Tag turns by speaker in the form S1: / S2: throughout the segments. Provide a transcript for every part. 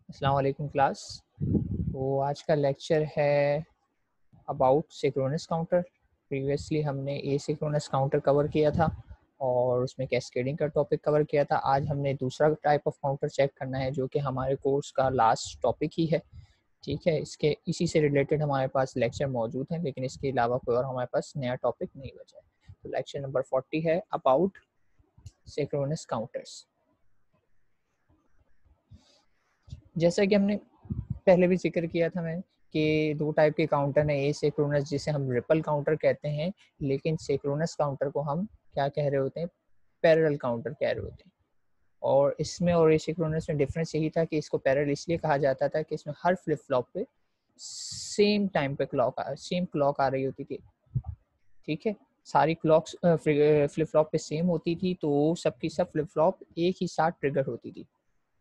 S1: अस्सलाम वालेकुम क्लास। तो आज का लेक्चर है अबाउट सिंक्रोनस काउंटर। प्रीवियसली हमने एसिंक्रोनस काउंटर कवर किया था और उसमें कैस्केडिंग का टॉपिक कवर किया था। आज हमने दूसरा टाइप ऑफ काउंटर चेक करना है जो कि हमारे कोर्स का लास्ट टॉपिक ही है। ठीक है, इसके इसी से रिलेटेड हमारे पास लेक्चर मौजूद हैं, लेकिन इसके अलावा कोई और हमारे पास नया टॉपिक नहीं बचा है। तो लेक्चर नंबर 40 है अबाउट सिंक्रोनस काउंटर्स। जैसा कि हमने पहले भी जिक्र किया था मैं कि दो टाइप के काउंटर हैं, ए सिंक्रोनस जिसे हम रिपल काउंटर कहते हैं, लेकिन सिंक्रोनस काउंटर को हम क्या कह रहे होते हैं, पैरेलल काउंटर कह रहे होते हैं। और इसमें और एसिंक्रोनस में डिफरेंस यही था कि इसको पैरेलल इसलिए कहा जाता था कि इसमें हर फ्लिप फ्लॉप पे सेम टाइम पे सेम क्लॉक आ रही होती थी। ठीक है, सारी क्लॉक्स फ्लिप फ्लॉप पे सेम होती थी, तो सबकी सब फ्लिप फ्लॉप एक ही साथ ट्रिगर होती थी।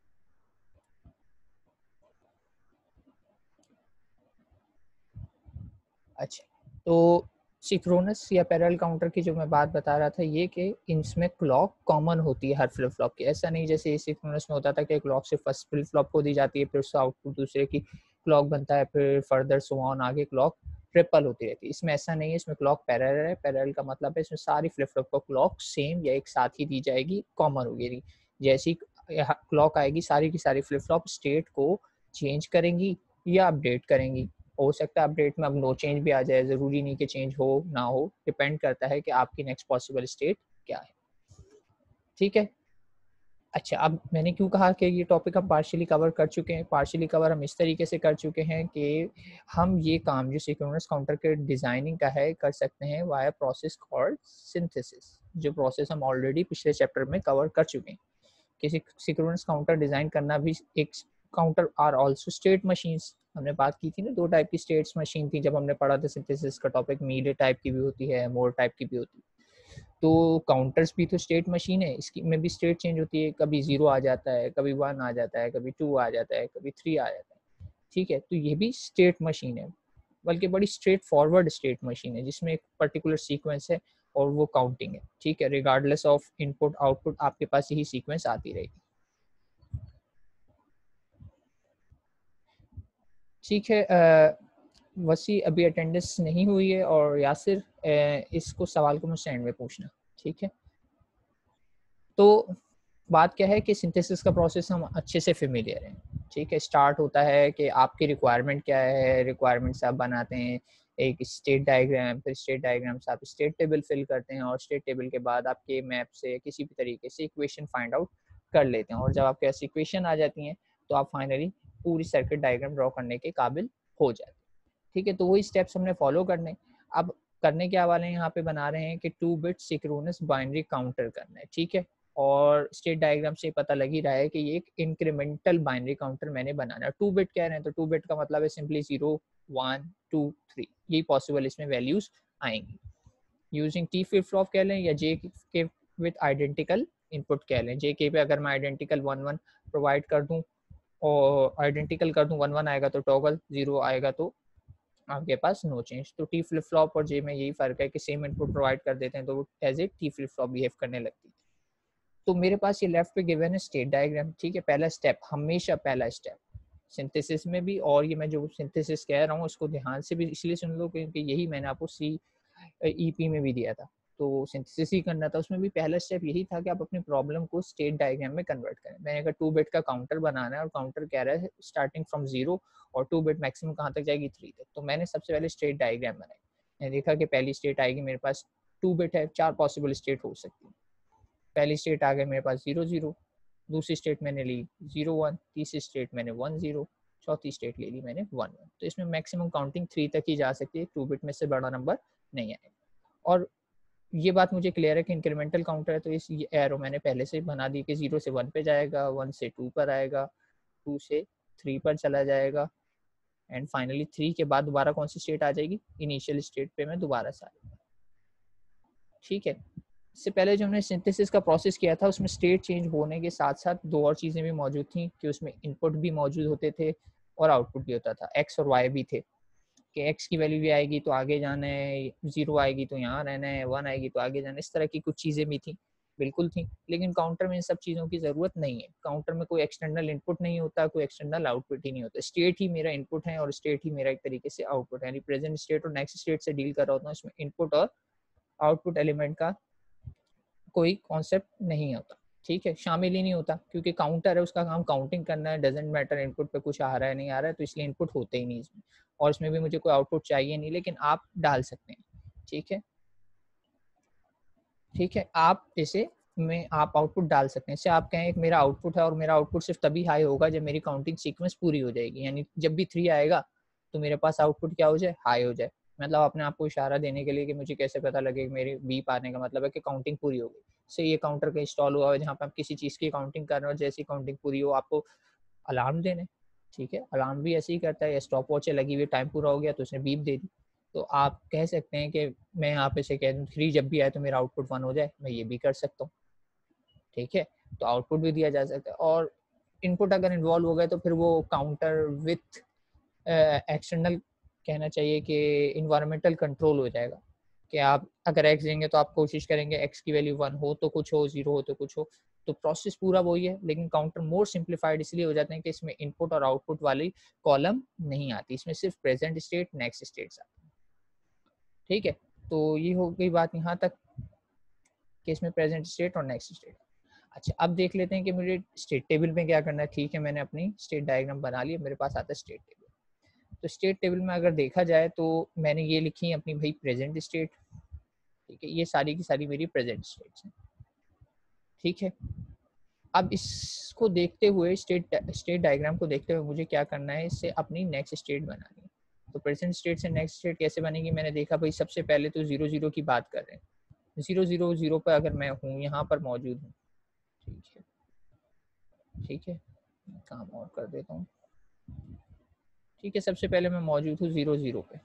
S1: अच्छा, तो सिंक्रोनस या पैरेलल काउंटर की जो मैं बात बता रहा था ये कि इनमें क्लॉक कॉमन होती है हर फ्लिप फ्लॉप की। ऐसा नहीं जैसे सिंक्रोनस में होता था कि क्लॉक सिर्फ फर्स्ट फ्लिप फ्लॉप को दी जाती है, फिर उसका आउटपुट दूसरे की क्लॉक बनता है, फिर फर्दर सो ऑन आगे क्लॉक ट्रिपल होती रहती है। इसमें ऐसा नहीं है, इसमें क्लॉक पैरेलल है। पैरेलल का मतलब है इसमें सारी फ्लिप फ्लॉप को क्लॉक सेम या एक साथ ही दी जाएगी, कॉमन होगी। जैसी क्लॉक आएगी सारी की सारी फ्लिप फ्लॉप स्टेट को चेंज करेंगी या अपडेट करेंगी। हो सकता है अपडेट में अब नो चेंज भी आ जाए, ज़रूरी नहीं कि चेंज हो ना हो, डिपेंड करता है कि आपकी नेक्स्ट पॉसिबल स्टेट क्या है। ठीक है। अच्छा, अब मैंने क्यों कहा कि ये टॉपिक हम पार्शियली कवर कर चुके हैं। पार्शियली कवर हम इस तरीके से कर चुके हैं कि हम ये काम जो सिंक्रोनस काउंटर के डिज़ाइनिंग का है कर सकते हैं वाया प्रोसेस कॉल्ड सिंथेसिस, जो प्रोसेस हम ऑलरेडी पिछले चैप्टर में कवर कर चुके हैं। किसी सिंक्रोनस काउंटर डिज़ाइन करना भी एक counter are also state machines. हमने बात की थी ना, दो टाइप की स्टेट्स मशीन थी जब हमने पढ़ा था सिंथेसिस का टॉपिक। मीडियट टाइप की भी होती है, मोर टाइप की भी होती है। तो काउंटर्स भी तो स्टेट मशीन है, इसकी में भी स्टेट चेंज होती है। कभी 0 आ जाता है, कभी 1 आ जाता है, कभी 2 आ जाता है, कभी 3 आ जाता है। ठीक है, तो ये भी स्टेट मशीन है, बल्कि बड़ी स्ट्रेट फॉरवर्ड स्टेट मशीन है जिसमें एक पर्टिकुलर सीक्वेंस है और वो काउंटिंग है। ठीक है, रिगार्डलेस ऑफ इनपुट आउटपुट आपके पास यही सीक्वेंस आती रहेगी। ठीक है, वसी अभी अटेंडेंस नहीं हुई है और यासिर इसको सवाल को मुझसे एंड में पूछना। ठीक है, तो बात क्या है कि सिंथेसिस का प्रोसेस हम अच्छे से फेमिलियर हैं। ठीक है, स्टार्ट होता है कि आपकी रिक्वायरमेंट क्या है, रिक्वायरमेंट्स आप बनाते हैं एक स्टेट डायग्राम, फिर स्टेट डायग्राम से आप स्टेट टेबल फिल करते हैं और स्टेट टेबल के बाद आपके मैप से किसी भी तरीके से इक्वेशन फाइंड आउट कर लेते हैं। और जब आपके पास इक्वेशन आ जाती हैं तो आप फाइनली पूरी सर्किट डायग्राम ड्रॉ करने के काबिल हो जाते हैं। ठीक है, तो वही स्टेप्स हमने फॉलो करने। अब करने क्या वाले हैं, यहाँ पे बना रहे हैं कि 2 बिट सिंक्रोनस बाइनरी काउंटर करना है। ठीक है, और स्टेट डायग्राम से पता लग ही रहा है कि ये एक इंक्रीमेंटल बाइनरी काउंटर मैंने बनाना है। 2 बिट कह रहे हैं तो 2 बिट का मतलब है सिंपली 0 1 2 3, यही पॉसिबल इसमें वैल्यूज आएंगी। यूजिंग टी फ्लिप फ्लॉप कह लें या जे के विद आइडेंटिकल इनपुट कह लें। जे के पे अगर मैं आइडेंटिकल 1 1 प्रोवाइड कर दूं और आइडेंटिकल कर दूं, 1 1 आएगा तो टॉगल, 0 आएगा तो आपके पास नो चेंज। तो टी फ्लिप फ्लॉप और जे में यही फर्क है कि सेम इनपुट प्रोवाइड कर देते हैं तो वो as a T flip flop behave करने लगती है। तो मेरे पास ये लेफ्ट पे गिवन है स्टेट डायग्राम। ठीक है, पहला स्टेप, हमेशा पहला स्टेप सिंथेसिस में भी, और ये मैं जो सिंथेसिस कह रहा हूँ उसको ध्यान से भी इसलिए सुन लो क्योंकि यही मैंने आपको सी ईपी में भी दिया था। तो सिंथेसिस ही करना था, उसमें भी पहला स्टेप यही था कि आप अपनी प्रॉब्लम को स्टेट डायग्राम में कन्वर्ट करें। मैंने कहा 2 बिट का काउंटर बनाना है और काउंटर कह रहा है स्टार्टिंग फ्रॉम 0 और 2 बिट मैक्सिमम कहाँ तक जाएगी, 3 तक। तो मैंने सबसे पहले स्टेट डायग्राम बनाई। मैंने देखा कि पहली स्टेट आएगी मेरे पास 2 बिट है, 4 पॉसिबल स्टेट हो सकती है। पहली स्टेट आ गई मेरे पास 0 0, दूसरी स्टेट मैंने ली 0 1, तीसरी स्टेट मैंने 1 0, चौथी स्टेट ले ली मैंने 1 1। तो इसमें मैक्सिमम काउंटिंग 3 तक ही जा सकती है, 2 बिट में से बड़ा नंबर नहीं आएगा। और ये बात मुझे क्लियर है कि इंक्रीमेंटल काउंटर है तो इस एरो मैंने पहले से बना दी कि 0 से 1 पे जाएगा, 1 से 2 पर आएगा, 2 से 3 पर चला जाएगा एंड फाइनली 3 के बाद दोबारा कौन सी स्टेट आ जाएगी, इनिशियल स्टेट पे मैं दोबारा से आएगा। ठीक है, इससे पहले जो हमने सिंथेसिस का प्रोसेस किया था उसमें स्टेट चेंज होने के साथ साथ दो और चीज़ें भी मौजूद थी कि उसमें इनपुट भी मौजूद होते थे और आउटपुट भी होता था। एक्स और वाई भी थे कि एक्स की वैल्यू भी आएगी तो आगे जाना है, 0 आएगी तो यहाँ रहना है, 1 आएगी तो आगे जाना है, इस तरह की कुछ चीज़ें भी थी। बिल्कुल थी, लेकिन काउंटर में इन सब चीज़ों की ज़रूरत नहीं है। काउंटर में कोई एक्सटर्नल इनपुट नहीं होता, कोई एक्सटर्नल आउटपुट ही नहीं होता। स्टेट ही मेरा इनपुट है और स्टेट ही मेरा एक तरीके से आउटपुट है, यानी प्रेजेंट स्टेट और नेक्स्ट स्टेट से डील कर रहा होता हूँ। इसमें इनपुट और आउटपुट एलिमेंट का कोई कॉन्सेप्ट नहीं होता, ठीक है, शामिल ही नहीं होता, क्योंकि काउंटर है, उसका काम काउंटिंग करना है, डजेंट मैटर इनपुट पे कुछ आ रहा है नहीं आ रहा है, तो इसलिए इनपुट होते ही नहीं इसमें, और इसमें भी मुझे कोई आउटपुट चाहिए नहीं, लेकिन आप डाल सकते हैं, ठीक है, ठीक है, आप इसे में आप आउटपुट डाल सकते हैं। इससे आप कहें कि मेरा आउटपुट है और मेरा आउटपुट सिर्फ तभी हाई होगा जब मेरी काउंटिंग सीक्वेंस पूरी हो जाएगी, यानी जब भी 3 आएगा तो मेरे पास आउटपुट क्या हो जाए, हाई हो जाए। मतलब अपने आप को इशारा देने के लिए कि मुझे कैसे पता लगे कि मेरी बीप आने का मतलब है कि काउंटिंग पूरी हो गई। से ये काउंटर का इंस्टॉल हुआ है जहाँ पे आप किसी चीज़ की काउंटिंग कर रहे हो, जैसी काउंटिंग पूरी हो आपको अलार्म देने, ठीक है, अलार्म भी ऐसे ही करता है, या स्टॉप वॉच है लगी हुई, टाइम पूरा हो गया तो उसने बीप दे दी। तो आप कह सकते हैं कि मैं यहाँ पे से कह दूँ 3 जब भी आए तो मेरा आउटपुट 1 हो जाए, मैं ये भी कर सकता हूँ, ठीक है, तो आउटपुट भी दिया जा सकता है। और इनपुट अगर इन्वॉल्व हो गए तो फिर वो काउंटर विथ एक्सटर्नल कहना चाहिए कि इन्वायरमेंटल कंट्रोल हो जाएगा, कि आप अगर एक्स देंगे तो आप कोशिश करेंगे एक्स की वैल्यू 1 हो तो कुछ हो, 0 हो तो कुछ हो, तो प्रोसेस पूरा वही है, लेकिन काउंटर मोर सिंप्लीफाइड इसलिए हो जाते हैं कि इसमें इनपुट और आउटपुट वाली कॉलम नहीं आती, इसमें सिर्फ प्रेजेंट स्टेट नेक्स्ट स्टेट्स आते हैं, ठीक है। तो ये हो गई बात यहाँ तक कि इसमें प्रेजेंट स्टेट और नेक्स्ट स्टेट। अच्छा, अब देख लेते हैं कि मुझे स्टेट टेबल में क्या करना है। ठीक है, मैंने अपनी स्टेट डायग्राम बना ली, मेरे पास आता है स्टेट टेबल। तो स्टेट टेबल में अगर देखा जाए तो मैंने ये लिखी है अपनी भाई प्रेजेंट स्टेट, ठीक है, ये सारी की सारी मेरी प्रेजेंट स्टेट्स हैं, ठीक है। अब इसको देखते हुए स्टेट डायग्राम को देखते हुए मुझे क्या करना है, इससे अपनी नेक्स्ट स्टेट बनानी है। तो प्रेजेंट स्टेट से नेक्स्ट स्टेट कैसे बनेगी, मैंने देखा भाई सबसे पहले तो 0 0 की बात कर रहे हैं। 0 0 0 पर अगर मैं हूँ, यहाँ पर मौजूद हूँ, ठीक है, ठीक है, काम और कर देता हूँ, ठीक है। सबसे पहले मैं मौजूद हूँ 0 0 पे,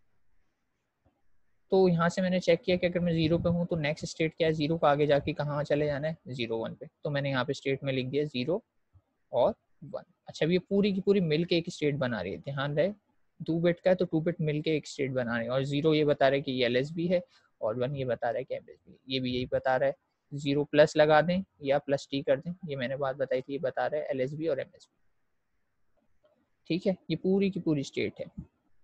S1: तो यहाँ से मैंने चेक किया कि अगर मैं 0 पे हूँ तो नेक्स्ट स्टेट क्या है, 0 को आगे जाके कहाँ चले जाना है, 0 1 पे। तो मैंने यहाँ पे स्टेट में लिख दिया 0 और 1। अच्छा, अब ये पूरी की पूरी मिल के एक स्टेट बना रही है, ध्यान रहे 2 बिट का है तो 2 बिट मिल के एक स्टेट बना रहे हैं, और 0 ये बता रहा है कि ये LSB है, और 1 ये बता रहा है कि MSB है, ये भी यही बता रहा है। 0 प्लस लगा दें या प्लस टी कर दें, ये मैंने बात बताई थी, ये बता रहा है LSB और MSB, ठीक है, ये पूरी की पूरी स्टेट है।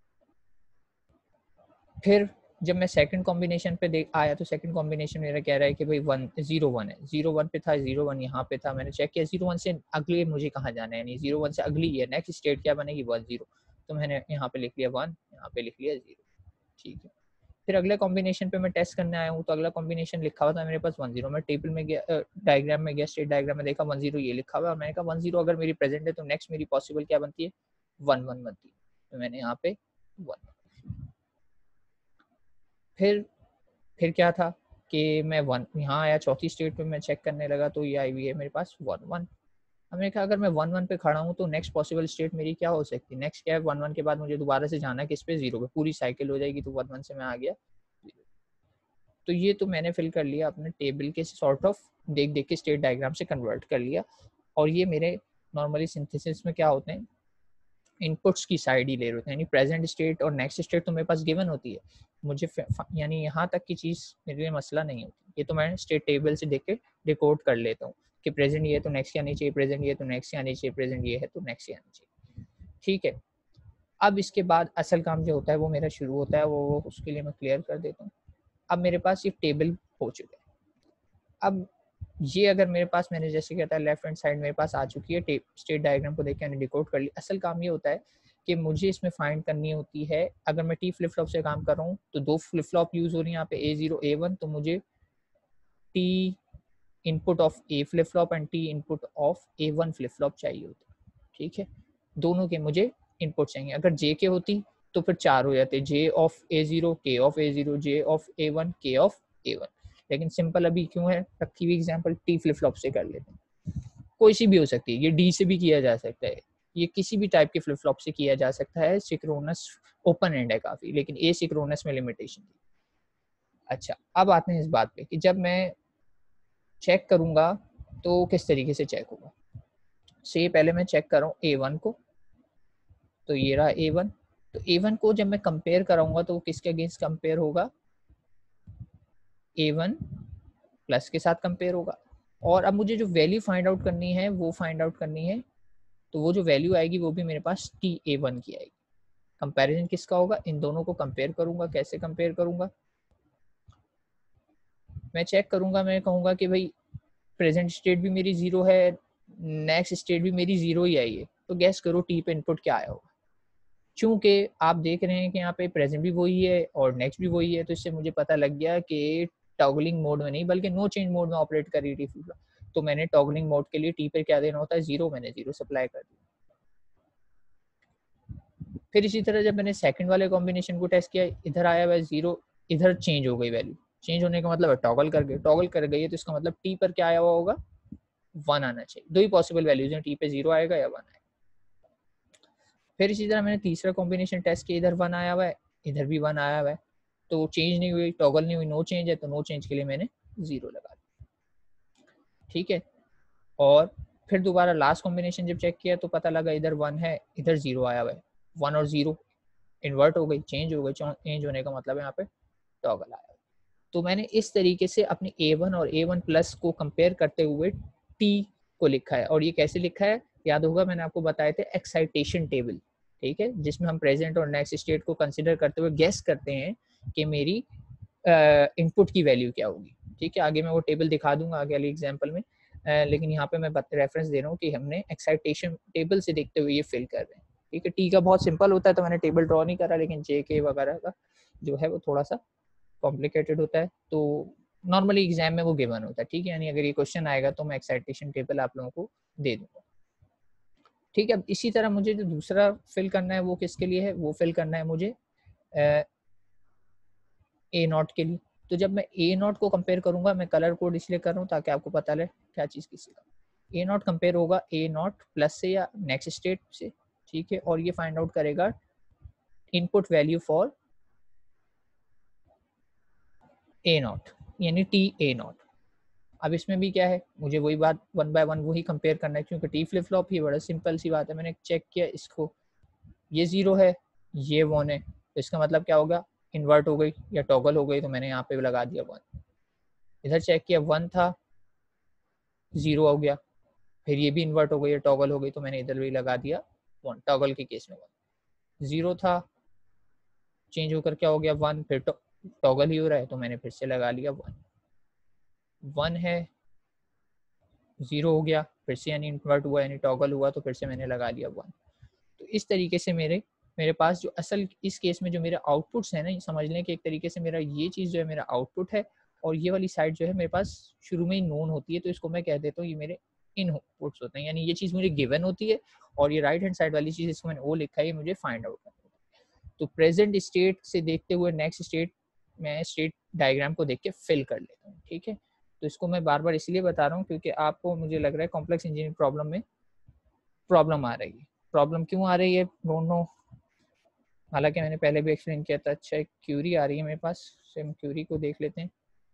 S1: फिर जब मैं सेकंड कॉम्बिनेशन पे देख आया तो सेकंड कॉम्बिनेशन मेरा कह रहा है कि भाई 1 0 1 है, 0 1 पे था, 0 1 यहाँ पे था, मैंने चेक किया 0 1 से अगले मुझे कहाँ जाना है, यानी 0 1 से अगली है नेक्स्ट स्टेट क्या बनेगी 1 0, तो मैंने यहाँ पे लिख लिया 1, यहाँ पे लिख लिया 0, ठीक है। फिर अगले कॉम्बिनेशन पे मैं टेस्ट करने आया हूँ, तो अगला कॉम्बिनेशन लिखा हुआ था मेरे पास 1 0, मैं टेबल में गया, डायग्राम में गया, स्टेट डायग्राम में देखा 1 0 ये लिखा हुआ है, मैंने कहा 1 0 अगर मेरी प्रेजेंट है तो नेक्स्ट मेरी पॉसिबल क्या बनती है, 1 1 बनती है, तो मैंने यहाँ पे 1। फिर क्या था कि मैं 1 यहाँ आया, चौथी स्टेट पे मैं चेक करने लगा तो ये आई हुई है मेरे पास 1 1। हमने कहा अगर मैं 1 1 पे खड़ा हूँ तो नेक्स्ट पॉसिबल स्टेट मेरी क्या हो सकती है, नेक्स्ट क्या है 1 1 के बाद मुझे दोबारा से जाना है किस पे, 0 पे, पूरी साइकिल हो जाएगी, तो 1 1 से मैं आ गया 0। तो ये तो मैंने फिल कर लिया अपने टेबल के सॉर्ट ऑफ देख देख के स्टेट डायग्राम से कन्वर्ट कर लिया, और ये मेरे नॉर्मली सिंथेसिस में क्या होते हैं, इनपुट्स की साइड ही ले रहे होते हैं, यानी प्रेजेंट स्टेट और नेक्स्ट स्टेट तो मेरे पास गिवन होती है, मुझे यानी यहाँ तक की चीज़ मेरे लिए मसला नहीं होती, ये तो मैं स्टेट टेबल से देख के डिकोड कर लेता हूँ कि प्रेजेंट ये है तो नेक्स्ट आनी चाहिए, प्रेजेंट ये है तो नेक्स्ट आनी चाहिए, प्रेजेंट ये है तो नेक्स्ट आनी चाहिए, ठीक है। अब इसके बाद असल काम जो होता है वो मेरा शुरू होता है, वो उसके लिए मैं क्लियर कर देता हूँ। अब मेरे पास ये टेबल हो चुका है। अब ये अगर मेरे पास, मैंने जैसे कहता है लेफ्ट हैंड साइड मेरे पास आ चुकी है, स्टेट डायग्राम को देख के मैंने डिकोड कर ली। असल काम ये होता है कि मुझे इसमें फाइंड करनी होती है, अगर मैं टी फ्लिप फ्लॉप से काम कर रहा हूँ तो 2 फ्लिप फ्लॉप यूज हो रही है यहाँ पे, A0 A1, तो मुझे T input of A flip flop and T input of A1 flip flop चाहिए होती है, ठीक है, दोनों के मुझे इनपुट चाहिए। अगर जे के होती तो फिर 4 हो जाते, J of A0, K of A0, J of A1, K of A1, लेकिन सिंपल अभी क्यों है रखी हुई एग्जांपल, टी फ्लिप फ्लॉप से कर लेते हैं, कोई सी भी हो सकती है, ये डी से भी किया जा सकता है, ये किसी भी टाइप के फ्लिप फ्लॉप से किया जा सकता है, सिंक्रोनस ओपन एंड है काफी, लेकिन ए सिंक्रोनस में लिमिटेशन थी। अच्छा, अब आते हैं इस बात पे कि जब मैं चेक करूंगा तो किस तरीके से चेक होगा। से पहले मैं चेक कर रहा हूँ A1 को, तो ये रहा A1, तो A1 को जब मैं कंपेयर कराऊंगा तो किसके अगेंस्ट कंपेयर होगा, A1 प्लस के साथ कंपेयर होगा। और अब मुझे जो वैल्यू फाइंड आउट करनी है वो फाइंड आउट करनी है, तो वो जो वैल्यू आएगी वो भी मेरे पास TA1 की आएगी। कंपैरिजन किसका होगा, इन दोनों को कंपेयर करूंगा। कैसे कंपेयर करूंगा, मैं चेक करूंगा, मैं कहूंगा कि भाई प्रेजेंट स्टेट भी मेरी जीरो है, नेक्स्ट स्टेट भी मेरी जीरो ही आई है, तो गैस करो टी पे इनपुट क्या आया होगा। चूंकि आप देख रहे हैं कि यहाँ पे प्रेजेंट भी वही है और नेक्स्ट भी वही है, तो इससे मुझे पता लग गया कि टॉगलिंग मोड में नहीं बल्कि नो चेंज मोड में ऑपरेट कर रही थी। तो मैंने टॉगलिंग मोड के लिए टी पे क्या देना होता है, जीरो, मैंने जीरो सप्लाई कर दिया। फिर इसी तरह जब मैंने सेकंड वाले कॉम्बिनेशन को टेस्ट किया, इधर आया हुआ जीरो, इधर चेंज हो गई वैल्यू। चेंज होने का मतलब है टॉगल कर गई, टॉगल कर गई है, तो इसका मतलब टी पर क्या आया हुआ होगा, 1 आना चाहिए। दो ही पॉसिबल वैल्यूज हैं, टी पे 0 आएगा या 1 आएगा। फिर इसी तरह मैंने तीसरा कॉम्बिनेशन टेस्ट किया, इधर 1 आया हुआ है, इधर भी 1 आया हुआ है, तो चेंज नहीं हुई, टॉगल नहीं हुई, नो चेंज है, तो नो चेंज के लिए मैंने 0 लगा दिया। ठीक है, और फिर दोबारा लास्ट कॉम्बिनेशन जब चेक किया तो पता लगा इधर 1 है, इधर 0 आया हुआ है। 1 और 0 इन्वर्ट हो गई, चेंज हो गई। चेंज होने का मतलब यहाँ पे टॉगल आया। तो मैंने इस तरीके से अपनी A1 और A1 प्लस को कंपेयर करते हुए टी को लिखा है। और ये कैसे लिखा है, याद होगा मैंने आपको बताए थे एक्साइटेशन टेबल, ठीक है, जिसमें हम प्रेजेंट और नेक्स्ट स्टेट को कंसिडर करते हुए गेस करते हैं कि मेरी इनपुट की वैल्यू क्या होगी। ठीक है, आगे मैं वो टेबल दिखा दूंगा आगे वाली एग्जाम्पल में, लेकिन यहाँ पे मैं रेफरेंस दे रहा हूँ कि हमने एक्साइटेशन टेबल से देखते हुए ये फिल कर रहे हैं। ठीक है, टी का बहुत सिंपल होता है तो मैंने टेबल ड्रॉ नहीं करा, लेकिन जे के वगैरह का जो है वो थोड़ा सा कॉम्प्लिकेटेड होता है, तो नॉर्मली एग्जाम में वो गिवन होता है। ठीक है, यानी अगर ये क्वेश्चन आएगा तो मैं एक्साइटेशन टेबल आप लोगों को दे दूंगा। ठीक है, अब इसी तरह मुझे जो दूसरा फिल करना है वो किसके लिए है, वो फिल करना है मुझे A0 के लिए। तो जब मैं A0 को कंपेयर करूंगा, मैं कलर कोड इसलिए कर रहा हूँ ताकि आपको पता लगे क्या चीज़ किसी का। A0 कंपेयर होगा A0 प्लस से या नेक्स्ट स्टेट से। ठीक है, और ये फाइंड आउट करेगा इनपुट वैल्यू फॉर A0 यानी TA0। अब इसमें भी क्या है, मुझे वही बात 1 बाय 1 वही कंपेयर करना है, क्योंकि टी फ्लिप फ्लॉप ही बड़ा सिंपल सी बात है। मैंने चेक किया इसको, ये 0 है, ये 1 है, तो इसका मतलब क्या होगा, इन्वर्ट हो गई या टॉगल हो गई, तो मैंने यहाँ पे लगा दिया 1। इधर चेक किया 1 था, 0 हो गया, फिर ये भी इन्वर्ट हो गई या टॉगल हो गई, तो मैंने इधर भी लगा दिया 1। टॉगल के केस में 1, 0 था, चेंज होकर क्या हो गया 1, फिर टॉगल ही हो रहा है, तो मैंने फिर से लगा लिया 1। 1 है, 0 हो गया, फिर से यानी इन्वर्ट हुआ यानी टॉगल हुआ, तो फिर से मैंने लगा लिया 1। तो इस तरीके से मेरे पास जो असल इस केस में जो मेरे आउटपुट्स है ना, ये समझ लें कि एक तरीके से मेरा ये चीज़ जो है मेरा आउटपुट है, और ये वाली साइड जो है मेरे पास शुरू में ही नोन होती है, तो इसको मैं कह देता हूँ ये मेरे इनपुट्स होते हैं। यानी ये चीज़ मुझे गिवन होती है, और ये राइट हैंड साइड वाली चीज़ इसको मैंने ओ लिखा है, ये मुझे फाइंड आउट करना है। तो प्रेजेंट स्टेट से देखते हुए नेक्स्ट स्टेट मैं स्टेट डायग्राम को देख के फिल कर लेता हूँ। ठीक है, तो इसको मैं बार बार इसलिए बता रहा हूँ क्योंकि आपको मुझे लग रहा है कॉम्प्लेक्स इंजीनियरिंग प्रॉब्लम में प्रॉब्लम आ रही है। प्रॉब्लम क्यों आ रही है, डोंट नो, हालांकि मैंने पहले भी एक्सप्लेन किया था। अच्छा, एक क्यूरी आ रही है मेरे पास, हम क्यूरी को देख लेते हैं।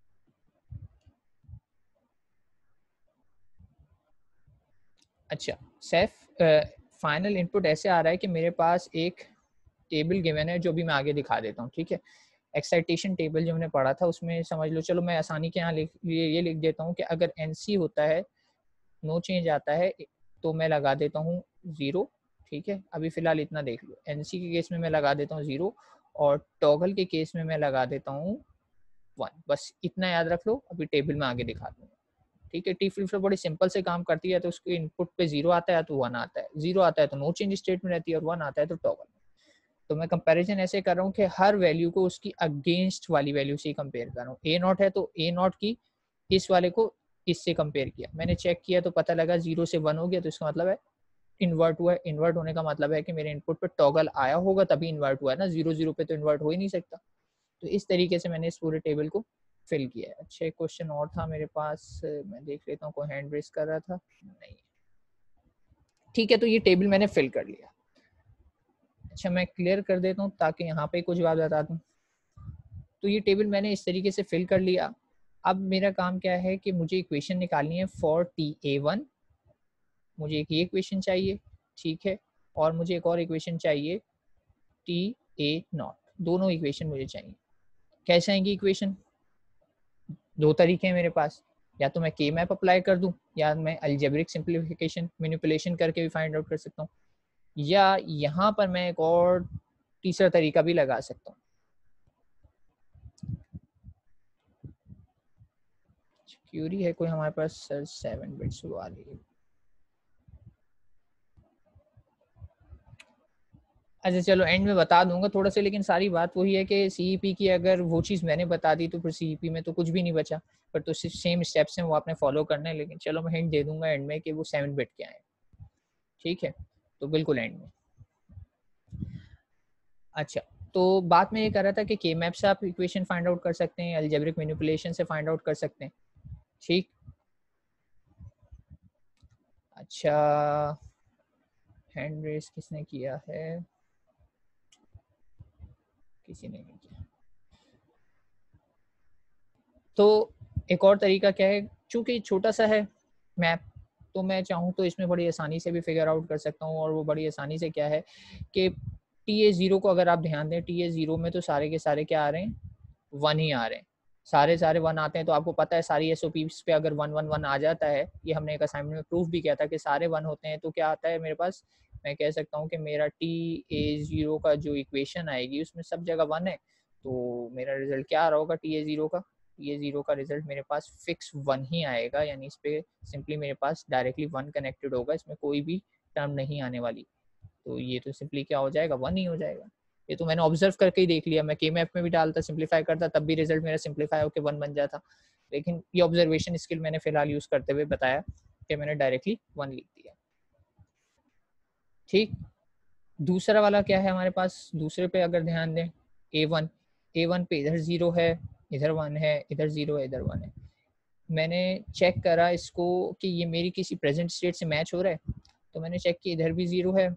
S1: अच्छा सैफ, फाइनल इनपुट ऐसे आ रहा है कि मेरे पास एक टेबल गिवन है जो भी मैं आगे दिखा देता हूँ। ठीक है, एक्साइटेशन टेबल जो मैंने पढ़ा था उसमें समझ लो, चलो मैं आसानी के यहाँ ये लिख देता हूँ कि अगर NC होता है, नो चेंज आता है, तो मैं लगा देता हूँ 0। ठीक है, अभी फिलहाल इतना देख लो, NC के केस में मैं लगा देता हूँ 0, और टॉगल के केस में मैं लगा देता हूँ 1। बस इतना याद रख लो, अभी टेबल में आगे दिखा दूंगा। ठीक है, टी फ्लिप फ्लॉप बड़ी सिंपल से काम करती है, तो उसके इनपुट पे 0 आता है तो 1 आता है, 0 आता है तो नो चेंज स्टेट में रहती है, और 1 आता है तो टॉगल। तो मैं कंपैरिजन ऐसे कर रहा हूँ कि हर वैल्यू को उसकी अगेंस्ट वाली वैल्यू से कंपेयर कर रहा हूँ। A0 है तो A0 की इस वाले को इससे कंपेयर किया, मैंने चेक किया तो पता लगा 0 से 1 हो गया, तो इसका मतलब है इन्वर्ट हुआ है। इन्वर्ट होने का मतलब है कि मेरे इनपुट पे टॉगल आया होगा तभी इन्वर्ट हुआ है ना, 0 0 पे तो इन्वर्ट हो ही नहीं सकता। तो इस तरीके से मैंने इस पूरे टेबल को फिल किया है। अच्छा, एक क्वेश्चन और था मेरे पास, मैं देख लेता हूँ, कोई हैंड रेस कर रहा था नहीं। ठीक है, तो ये टेबल मैंने फिल कर लिया। अच्छा, मैं क्लियर कर देता हूँ ताकि यहाँ पे कुछ बात बता दूँ। तो ये टेबल मैंने इस तरीके से फिल कर लिया। अब मेरा काम क्या है कि मुझे इक्वेशन निकालनी है फॉर TA1, मुझे एक ये इक्वेशन चाहिए। ठीक है, और मुझे एक और इक्वेशन चाहिए TA0, दोनों इक्वेशन मुझे चाहिए। कैसे आएंगी इक्वेशन, दो तरीके हैं मेरे पास। या तो मैं के मैप अप्लाई कर दूं, या मैं अलजेब्रिक सिंप्लीफिकेशन मैनिपुलेशन करके भी फाइंड आउट कर सकता हूँ, या यहाँ पर मैं एक और तीसरा तरीका भी लगा सकता हूँ। क्यूरी है कोई हमारे पास सर 7 बिट्स वाली। अच्छा चलो एंड में बता दूंगा थोड़ा सा, लेकिन सारी बात वही है कि सीईपी की अगर वो चीज़ मैंने बता दी तो फिर सीईपी में तो कुछ भी नहीं बचा, पर तो सिर्फ सेम स्टेप्स हैं वो आपने फॉलो करना है। लेकिन चलो मैं हिंट दे दूंगा एंड में कि वो 7 बिट क्या है, ठीक है, तो बिल्कुल एंड में। अच्छा, तो बात में ये कर रहा था कि के मैप से आप इक्वेशन फाइंड आउट कर सकते हैं, अलजेब्रिक मैनिपुलेशन से फाइंड आउट कर सकते हैं, ठीक। अच्छा, हैंड रेस किसने किया है? किसी ने नहीं किया। तो एक और तरीका क्या है, चूंकि छोटा सा है मैप, तो मैं चाहूँ तो इसमें बड़ी आसानी से भी फिगर आउट कर सकता हूँ। और वो बड़ी आसानी से क्या है कि TA0 को अगर आप ध्यान दें, TA0 में तो सारे के सारे क्या आ रहे हैं, 1 ही आ रहे हैं, सारे 1 आते हैं। तो आपको पता है सारी SOPs पे अगर 1 1 1 आ जाता है, ये हमने एक असाइनमेंट में प्रूफ भी किया था कि सारे 1 होते हैं, तो क्या आता है मेरे पास, मैं कह सकता हूँ कि मेरा TA0 का जो इक्वेशन आएगी उसमें सब जगह 1 है। तो मेरा रिजल्ट क्या आ रहा होगा TA0 का, TA0 का रिजल्ट मेरे पास फिक्स 1 ही आएगा, यानी इस पे सिंपली मेरे पास डायरेक्टली 1 कनेक्टेड होगा, इसमें कोई भी टर्म नहीं आने वाली। तो ये तो सिंपली क्या हो जाएगा, 1 ही हो जाएगा। ये तो मैंने ऑब्जर्व करके ही देख लिया, मैं के मैप में भी डालता, सिंपलीफाई करता, तब भी रिजल्ट मेरा सिंपलीफाई होकर 1 बन जाता। लेकिन ये ऑब्जर्वेशन स्किल मैंने फिलहाल यूज करते हुए बताया कि मैंने डायरेक्टली 1 लिख दिया, ठीक। दूसरा वाला क्या है हमारे पास, दूसरे पे अगर ध्यान दें, A1 पे इधर 0 है, इधर 1 है, इधर 0 है, इधर 1 है। मैंने चेक करा इसको कि ये मेरी किसी प्रेजेंट स्टेट से मैच हो रहा है, तो मैंने चेक किया इधर भी 0 है,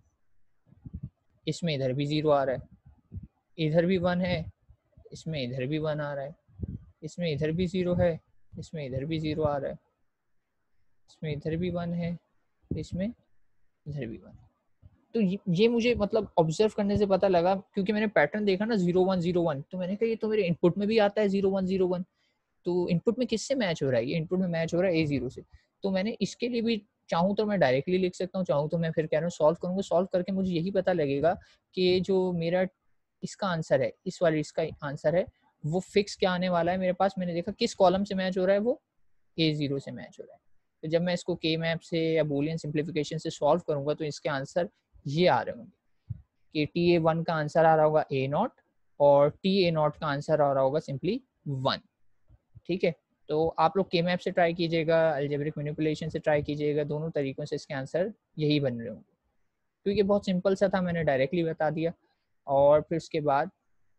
S1: इसमें इधर भी 0 आ रहा है, इधर भी 1 है, इसमें इधर भी 1 आ रहा है, इसमें इधर भी 0 है, इसमें इधर भी 0 आ रहा है, इसमें इधर भी 1 है, इसमें इधर भी 1। तो ये मुझे मतलब ऑब्जर्व करने से पता लगा, क्योंकि मैंने पैटर्न देखा ना 0 1 0 1, तो मैंने कहा ये तो मेरे इनपुट में भी आता है 0 1 0 1। तो इनपुट में किससे मैच हो रहा है, ये इनपुट में मैच हो रहा है A0 से। तो मैंने इसके लिए भी चाहूँ तो मैं डायरेक्टली लिख सकता हूँ, चाहूँ तो मैं फिर कह रहा हूँ सॉल्व करूँगा, सॉल्व करके मुझे यही पता लगेगा कि जो मेरा इसका आंसर है, इस वाले इसका आंसर है, वो फिक्स क्या आने वाला है मेरे पास। मैंने देखा किस कॉलम से मैच हो रहा है, वो A0 से मैच हो रहा है। तो जब मैं इसको के मैप से या बूलियन सिंप्लीफिकेशन से सॉल्व करूंगा तो इसके आंसर ये आ रहे होंगे कि TA1 का आंसर आ रहा होगा A0 और TA0 का आंसर आ रहा होगा सिंपली 1, ठीक है। तो आप लोग के मैप से ट्राई कीजिएगा, अलजेब्रिक मैनिपुलेशन से ट्राई कीजिएगा, दोनों तरीकों से इसके आंसर यही बन रहे होंगे, क्योंकि बहुत सिंपल सा था, मैंने डायरेक्टली बता दिया। और फिर उसके बाद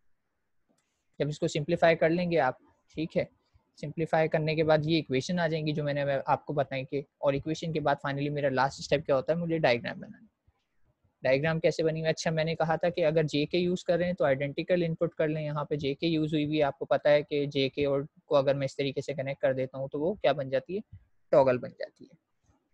S1: जब इसको सिंप्लीफाई कर लेंगे आप, ठीक है, सिंप्लीफाई करने के बाद ये इक्वेशन आ जाएंगी जो मैंने आपको बताई कि, और इक्वेशन के बाद फाइनली मेरा लास्ट स्टेप क्या होता है, मुझे डायग्राम बनाना। डायग्राम कैसे बनी? अच्छा, मैंने कहा था कि अगर जे के यूज़ कर रहे हैं तो आइडेंटिकल इनपुट कर लें। यहाँ पे जे के यूज़ हुई भी, आपको पता है कि जे के और को अगर मैं इस तरीके से कनेक्ट कर देता हूँ तो वो क्या बन जाती है, टॉगल बन जाती है।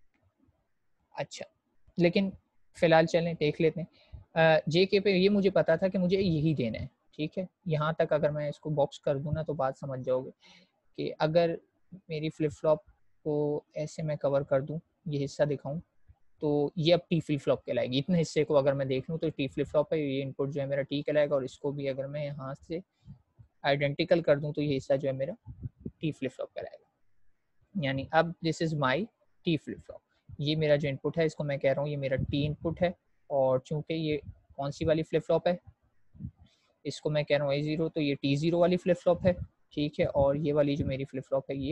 S1: अच्छा, लेकिन फिलहाल चलें देख लेते हैं। जे के पे ये मुझे पता था कि मुझे यही देना है, ठीक है। यहाँ तक अगर मैं इसको बॉक्स कर दूँ ना तो बात समझ जाओगे कि अगर मेरी फ्लिप फ्लॉप को ऐसे मैं कवर कर दूँ, ये हिस्सा दिखाऊँ, तो ये अब टी फ्लिप फ्लॉप कहलाएगी। इतने हिस्से को अगर मैं देख लूँ तो टी फ्लिप फ्लॉप है, ये इनपुट जो है मेरा टी कहलाएगा। और इसको भी अगर मैं यहाँ से आइडेंटिकल कर दूँ तो ये हिस्सा जो है मेरा टी फ्लिप फ्लॉप कहलाएगा। यानी अब this is my T flip flop. ये मेरा जो इनपुट है इसको मैं कह रहा हूँ ये मेरा टी इनपुट है। और चूंकि ये कौन सी वाली फ्लिप फ्लॉप है, इसको मैं कह रहा हूँ A0, तो ये T0 वाली फ्लिप फ्लॉप है, ठीक है। और ये वाली जो मेरी फ्लिप फ्लॉप है ये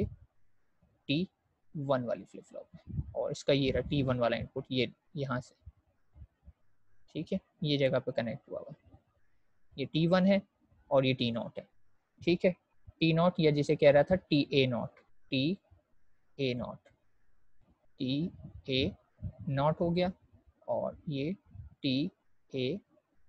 S1: T1 वाली फ्लिप फ्लॉप है। और इसका ये रहा T1 वाला इनपुट, ये यहाँ से, ठीक है, ये जगह पे कनेक्ट हुआ हुआ, ये T1 है और ये T0 है, ठीक है। T0 या जिसे कह रहा था TA0, TA0, TA0 हो गया। और ये TA1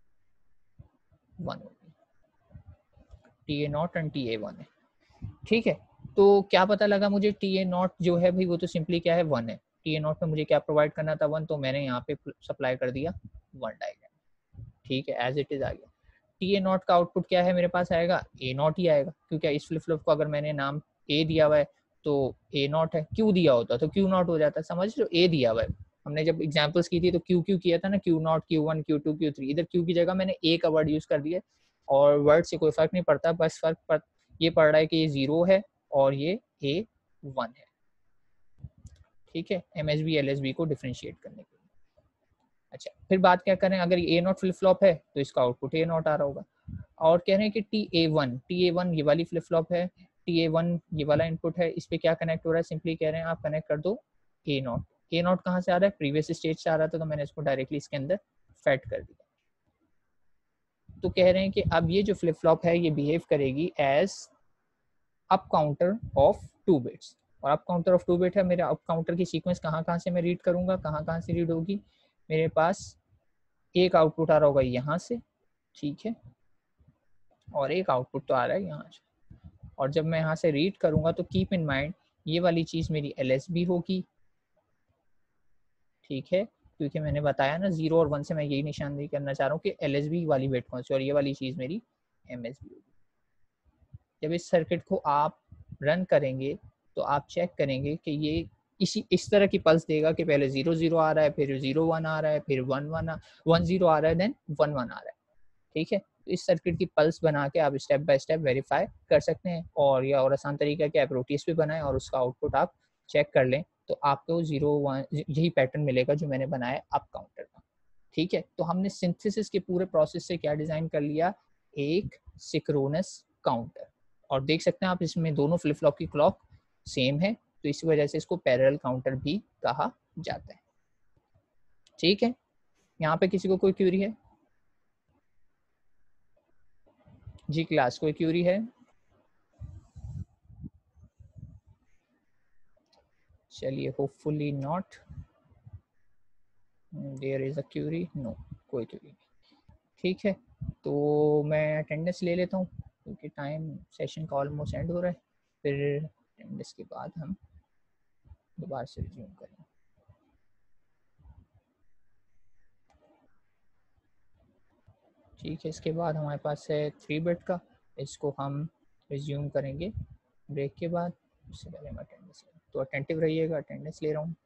S1: हो गया, TA0 एंड TA1 है, ठीक है। तो क्या पता लगा मुझे, TA0 जो है भाई वो तो सिंपली क्या है 1 है। TA0 पे मुझे क्या प्रोवाइड करना था 1, तो मैंने यहाँ पे सप्लाई कर दिया 1 डायग्राम, ठीक है, एज इट इज आ गया। TA0 का आउटपुट क्या है मेरे पास आएगा, A0 ही आएगा, क्योंकि इस फ्लिप फ्लॉप को अगर मैंने नाम A दिया हुआ है तो ए नॉट है, क्यू दिया होता तो क्यू नॉट हो जाता, समझ लो ए दिया हुआ है। हमने जब एग्जांपल्स की थी तो क्यू क्यू किया था ना, Q naught, Q one, Q two, Q three, इधर क्यू की जगह मैंने ए का वर्ड यूज कर दिया, और वर्ड से कोई फर्क नहीं पड़ता, बस ये पड़ रहा है कि ये 0 है और ये ए 1 है, ठीक है, एमएसबी एलएसबी को डिफरेंशिएट करने के लिए। अच्छा, फिर बात क्या करें, अगर ये ए नॉट फ्लिप फ्लॉप है तो इसका आउटपुट ए नॉट आ रहा होगा, और कह रहे हैं कि टी ए वन ये वाली फ्लिप फ्लॉप है, टी ए वन ये वाला इनपुट है, इस पे क्या कनेक्ट हो रहा है, सिंपली कह रहे हैं आप कनेक्ट कर दो ए नॉट। ए नॉट कहाँ से आ रहा है, प्रीवियस स्टेज से आ रहा था, तो मैंने इसको डायरेक्टली इसके अंदर फेड कर दिया। तो कह रहे हैं कि अब ये जो फ्लिप फ्लॉप है ये बिहेव करेगी as up counter of 2 bits, और अप काउंटर ऑफ 2 बिट है, मेरे अप काउंटर की सीक्वेंस कहाँ कहाँ से मैं रीड करूंगा, कहाँ कहाँ से रीड होगी, मेरे पास एक आउटपुट आ रहा होगा यहाँ से, ठीक है, और एक आउटपुट तो आ रहा है यहाँ से, और जब मैं यहाँ से रीड करूंगा तो कीप इन माइंड ये वाली चीज़ मेरी एलएसबी होगी, ठीक है, क्योंकि मैंने बताया ना 0 और 1 से मैं यही निशानदेही करना चाह रहा हूँ कि एलएसबी वाली बिट कौन सी, और ये वाली चीज़ मेरी एमएसबी होगी। जब इस सर्किट को आप रन करेंगे तो आप चेक करेंगे कि ये इस तरह की पल्स देगा कि पहले 0 0 आ रहा है, फिर 0 1 आ रहा है, फिर 1 1 0 आ रहा है, देन 1 1 आ रहा है, ठीक है। तो इस सर्किट की पल्स बना के आप स्टेप बाय स्टेप वेरीफाई कर सकते हैं, और या और आसान तरीका कि आप रोटीज पे बनाएं और उसका आउटपुट आप चेक कर लें, तो आपको 0 1 यही पैटर्न मिलेगा जो मैंने बनाया अप काउंटर का, ठीक है। तो हमने सिंथेसिस के पूरे प्रोसेस से क्या डिज़ाइन कर लिया, एक सिक्रोनस काउंटर, और देख सकते हैं आप इसमें दोनों फ्लिप फ्लॉप की क्लॉक सेम है, तो इस वजह से इसको पैरेलल काउंटर भी कहा जाता है, ठीक है। यहाँ पे किसी को कोई क्यूरी है जी, क्लास कोई क्यूरी है, चलिए, hopefully not, there is a query, no कोई क्यूरी नहीं, ठीक है। तो मैं अटेंडेंस ले लेता हूँ क्योंकि टाइम सेशन का ऑलमोस्ट एंड हो रहा है, फिर अटेंडेंस के बाद हम दोबारा से रिज्यूम करें। ठीक है, इसके बाद हमारे पास है 3 बिट का, इसको हम रिज्यूम करेंगे ब्रेक के बाद, उससे पहले हम अटेंडेंस लें, तो अटेंटिव रहिएगा, अटेंडेंस ले रहा हूँ।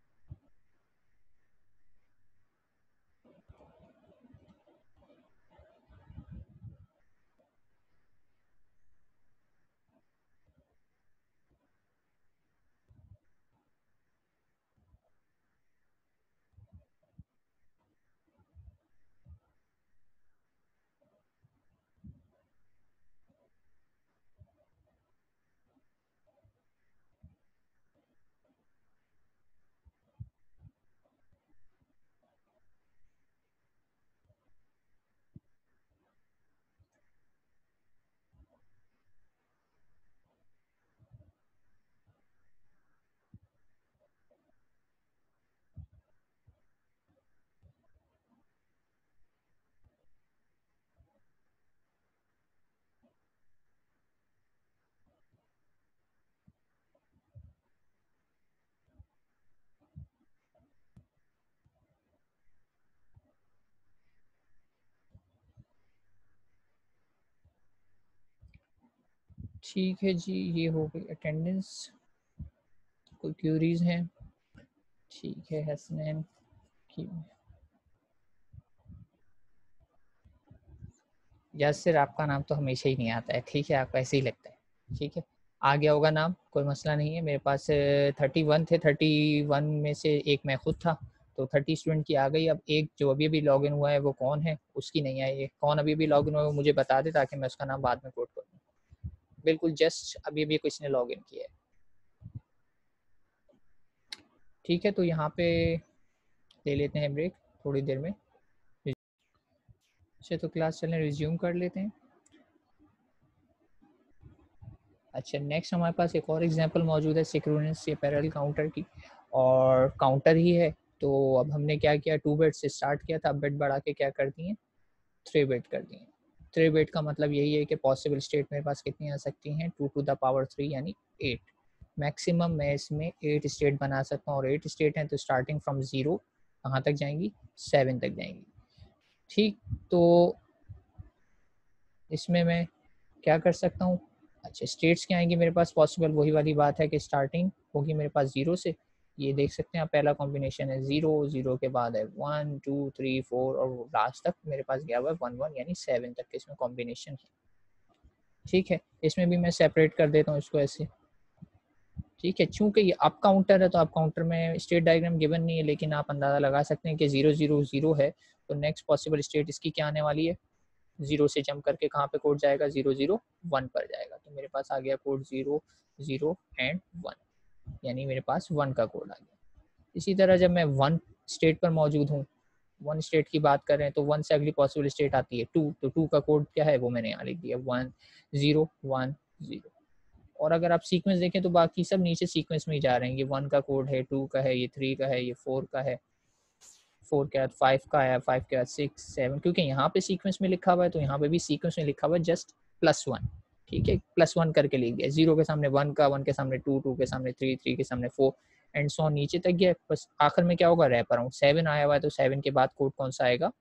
S1: ठीक है जी, ये हो गई अटेंडेंस, कोई क्यूरीज हैं, ठीक है, हसनैन की यासिर, आपका नाम तो हमेशा ही नहीं आता है, ठीक है, आपको ऐसे ही लगता है, ठीक है, आ गया होगा नाम, कोई मसला नहीं है, मेरे पास 31 थे, 31 में से एक मैं खुद था, तो 30 स्टूडेंट की आ गई। अब एक जो अभी अभी लॉग इन हुआ है वो कौन है, उसकी नहीं आई है, कौन अभी अभी लॉग इन हुआ है वो मुझे बता दे ताकि मैं उसका नाम बाद में कोट कर दूँ। बिल्कुल जस्ट अभी अभी किसी ने लॉग इन किया है, ठीक है। तो यहाँ पे ले लेते हैं ब्रेक थोड़ी देर में, अच्छा तो क्लास चलें, रिज्यूम कर लेते हैं। अच्छा, नेक्स्ट हमारे पास एक और एग्जांपल मौजूद है सिक्रोनस या पैरेलल काउंटर की, और काउंटर ही है, तो अब हमने क्या किया, 2 बिट से स्टार्ट किया था, अब बिट बढ़ा के क्या कर दिए, 3 बिट कर दिए। 3 बिट का मतलब यही है कि पॉसिबल स्टेट मेरे पास कितनी आ सकती हैं, 2 टू द पावर 3 यानी 8, मैक्सिमम मैं इसमें 8 स्टेट बना सकता हूँ, और 8 स्टेट हैं तो स्टार्टिंग फ्रॉम 0 कहाँ तक जाएंगी, 7 तक जाएंगी, ठीक। तो इसमें मैं क्या कर सकता हूँ, अच्छा, स्टेट्स क्या आएंगी मेरे पास पॉसिबल, वही वाली बात है कि स्टार्टिंग होगी मेरे पास 0 से, ये देख सकते हैं आप, पहला कॉम्बिनेशन है 0, 0 के बाद है 1 2 3 4 और लास्ट तक मेरे पास गया हुआ है 1 1, यानी 7 तक के इसमें कॉम्बिनेशन है। ठीक है, इसमें भी मैं सेपरेट कर देता हूँ इसको ऐसे। ठीक है, चूंकि ये अप काउंटर है तो अप काउंटर में स्टेट डायग्राम गिवन नहीं है, लेकिन आप अंदाजा लगा सकते हैं कि 0 0 0 है, तो नेक्स्ट पॉसिबल स्टेट इसकी क्या आने वाली है, 0 से जंप करके कहाँ पे कोड जाएगा, 0 0 1 पर जाएगा। तो मेरे पास आ गया कोड 0 0 एंड 1, यानी मेरे पास 1 का कोड आ गया। इसी तरह जब मैं 1 स्टेट पर मौजूद हूँ, 1 स्टेट की बात कर रहे हैं, तो 1 से अगली पॉसिबल स्टेट आती है 2, तो 2 का कोड क्या है वो मैंने यहाँ लिख दिया 1 0 1 0। और अगर आप सीक्वेंस देखें तो बाकी सब नीचे सीक्वेंस में ही जा रहे हैं, ये 1 का कोड है, 2 का है, ये 3 का है, ये 4 का है, 4 के बाद 5 का है, 5 के बाद 6 7, क्योंकि यहाँ पे सीक्वेंस में लिखा हुआ है तो यहाँ पे भी सीक्वेंस में लिखा हुआ है जस्ट +1। ठीक है, +1 करके लिख दिया, 0 के सामने 1 का, 1 के सामने 2, 2 के सामने 3, 3 के सामने 4 एंड सो नीचे तक गया। बस आखिर में क्या होगा, रैप अराउंड 7 आया हुआ है, तो 7 के बाद कोड कौन सा आएगा,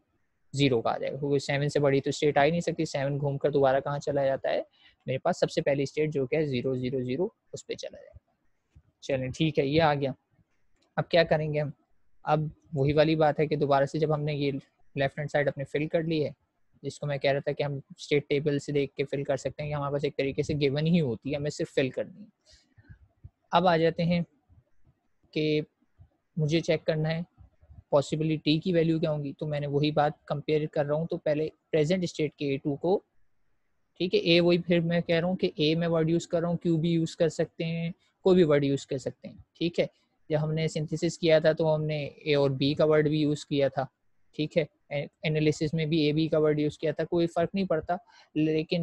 S1: 0 का आ जाएगा, क्योंकि 7 से बड़ी तो स्टेट आ ही नहीं सकती। 7 घूमकर दोबारा कहाँ चला जाता है, मेरे पास सबसे पहली स्टेट जो कि है 0 0 0, उस पर चला जाएगा। चलें ठीक है, ये आ गया। अब क्या करेंगे हम, अब वही वाली बात है कि दोबारा से जब हमने ये लेफ्ट हैंड साइड अपने फिल कर ली है, जिसको मैं कह रहा था कि हम स्टेट टेबल से देख के फिल कर सकते हैं, कि हमारे पास एक तरीके से गिवन ही होती है, हमें सिर्फ फिल करनी है। अब आ जाते हैं कि मुझे चेक करना है पॉसिबिलिटी की वैल्यू क्या होंगी, तो मैंने वही बात कंपेयर कर रहा हूँ, तो पहले प्रेजेंट स्टेट के A2 को, ठीक है, ए वही फिर मैं कह रहा हूँ कि ए में वर्ड यूज़ कर रहा हूँ, क्यू भी यूज़ कर सकते हैं, कोई भी वर्ड यूज़ कर सकते हैं। ठीक है, जब हमने सिंथेसिस किया था तो हमने ए और बी का वर्ड भी यूज़ किया था। ठीक है, एनालिसिस में भी ए बी का वर्ड यूज़ किया था, कोई फ़र्क नहीं पड़ता, लेकिन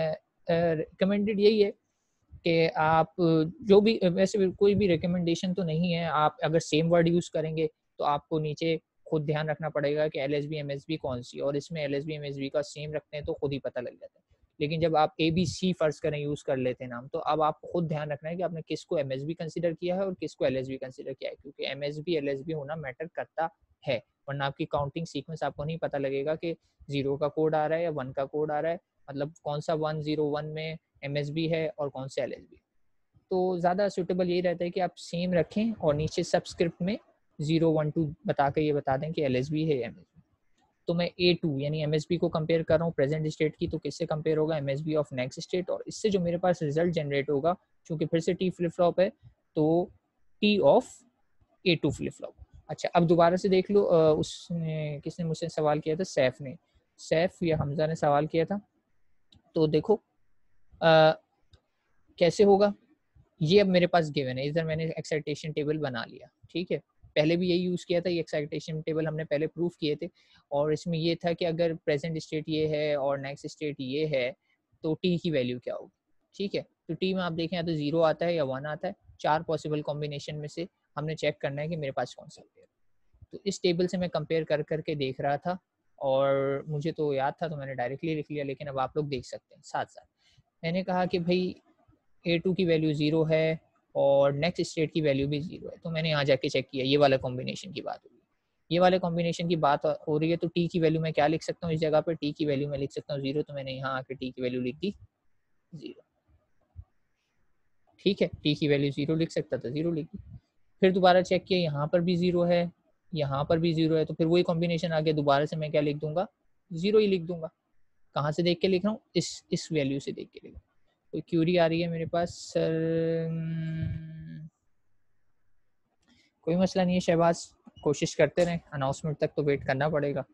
S1: रिकमेंडेड यही है कि आप जो भी, वैसे भी कोई भी रिकमेंडेशन तो नहीं है, आप अगर सेम वर्ड यूज़ करेंगे तो आपको नीचे खुद ध्यान रखना पड़ेगा कि LSB MSB कौन सी, और इसमें LSB MSB का सेम रखते हैं तो खुद ही पता लग जाता है। लेकिन जब आप ABC फर्ज करें यूज़ कर लेते हैं नाम, तो अब आपको खुद ध्यान रखना है कि आपने किसको MSB कंसिडर किया है और किसको LSB कंसिडर किया है, क्योंकि MSB LSB होना मैटर करता है, वरना आपकी काउंटिंग सीक्वेंस आपको नहीं पता लगेगा कि 0 का कोड आ रहा है या 1 का कोड आ रहा है, मतलब कौन सा 1 0 1 में MSB है और कौन सा LSB। तो ज़्यादा सूटेबल यही रहता है कि आप सेम रखें और नीचे सबस्क्रिप्ट में 0 1 2 बता के ये बता दें कि LSB है या MSB। तो मैं A2 यानी MSB को कंपेयर कर रहा हूँ प्रेजेंट स्टेट की, तो किससे कंपेयर होगा, MSB ऑफ नेक्स्ट स्टेट, और इससे जो मेरे पास रिजल्ट जनरेट होगा, क्योंकि फिर से T फ्लिप फ्लॉप है, तो T of A2 flip flop. अच्छा, अब दोबारा से देख लो, उसने किसने मुझसे सवाल किया था, सैफ ने, सैफ या हमजा ने सवाल किया था। तो देखो कैसे होगा, ये अब मेरे पास गिवन है, इधर मैंने एक्साइटेशन टेबल बना लिया। ठीक है, पहले भी यही यूज़ किया था, ये एक्साइटेशन टेबल हमने पहले प्रूफ किए थे, और इसमें ये था कि अगर प्रेजेंट स्टेट ये है और नेक्स्ट स्टेट ये है तो टी की वैल्यू क्या होगी। ठीक है, तो टी में आप देखें या तो 0 आता है या 1 आता है, 4 पॉसिबल कॉम्बिनेशन में से हमने चेक करना है कि मेरे पास कौन सा पेयर। तो इस टेबल से मैं कंपेयर कर करके देख रहा था, और मुझे तो याद था तो मैंने डायरेक्टली लिख लिया, लेकिन अब आप लोग देख सकते हैं साथ साथ। मैंने कहा कि भाई A2 की वैल्यू 0 है और नेक्स्ट स्टेट की वैल्यू भी 0 है, तो मैंने यहाँ जाके चेक किया, ये वाला कॉम्बिनेशन की बात होगी, ये वाले कॉम्बिनेशन की बात हो रही है, तो टी की वैल्यू मैं क्या लिख सकता हूँ इस जगह पे, टी की वैल्यू मैं लिख सकता हूँ 0, तो मैंने यहाँ आके टी की वैल्यू लिख दी 0। ठीक है, टी की वैल्यू 0 लिख सकता था, 0 लिख दी। फिर दोबारा चेक किया, यहाँ पर भी 0 है, यहाँ पर भी 0 है, तो फिर वही कॉम्बिनेशन आ गया, दोबारा से मैं क्या लिख दूंगा, 0 ही लिख दूंगा। कहाँ से देख के लिख रहा हूँ, इस वैल्यू से देख के लिख रहा हूँ। कोई क्यूरी आ रही है मेरे पास सर, कोई मसला नहीं है शहबाज, कोशिश करते रहें, अनाउंसमेंट तक तो वेट करना पड़ेगा।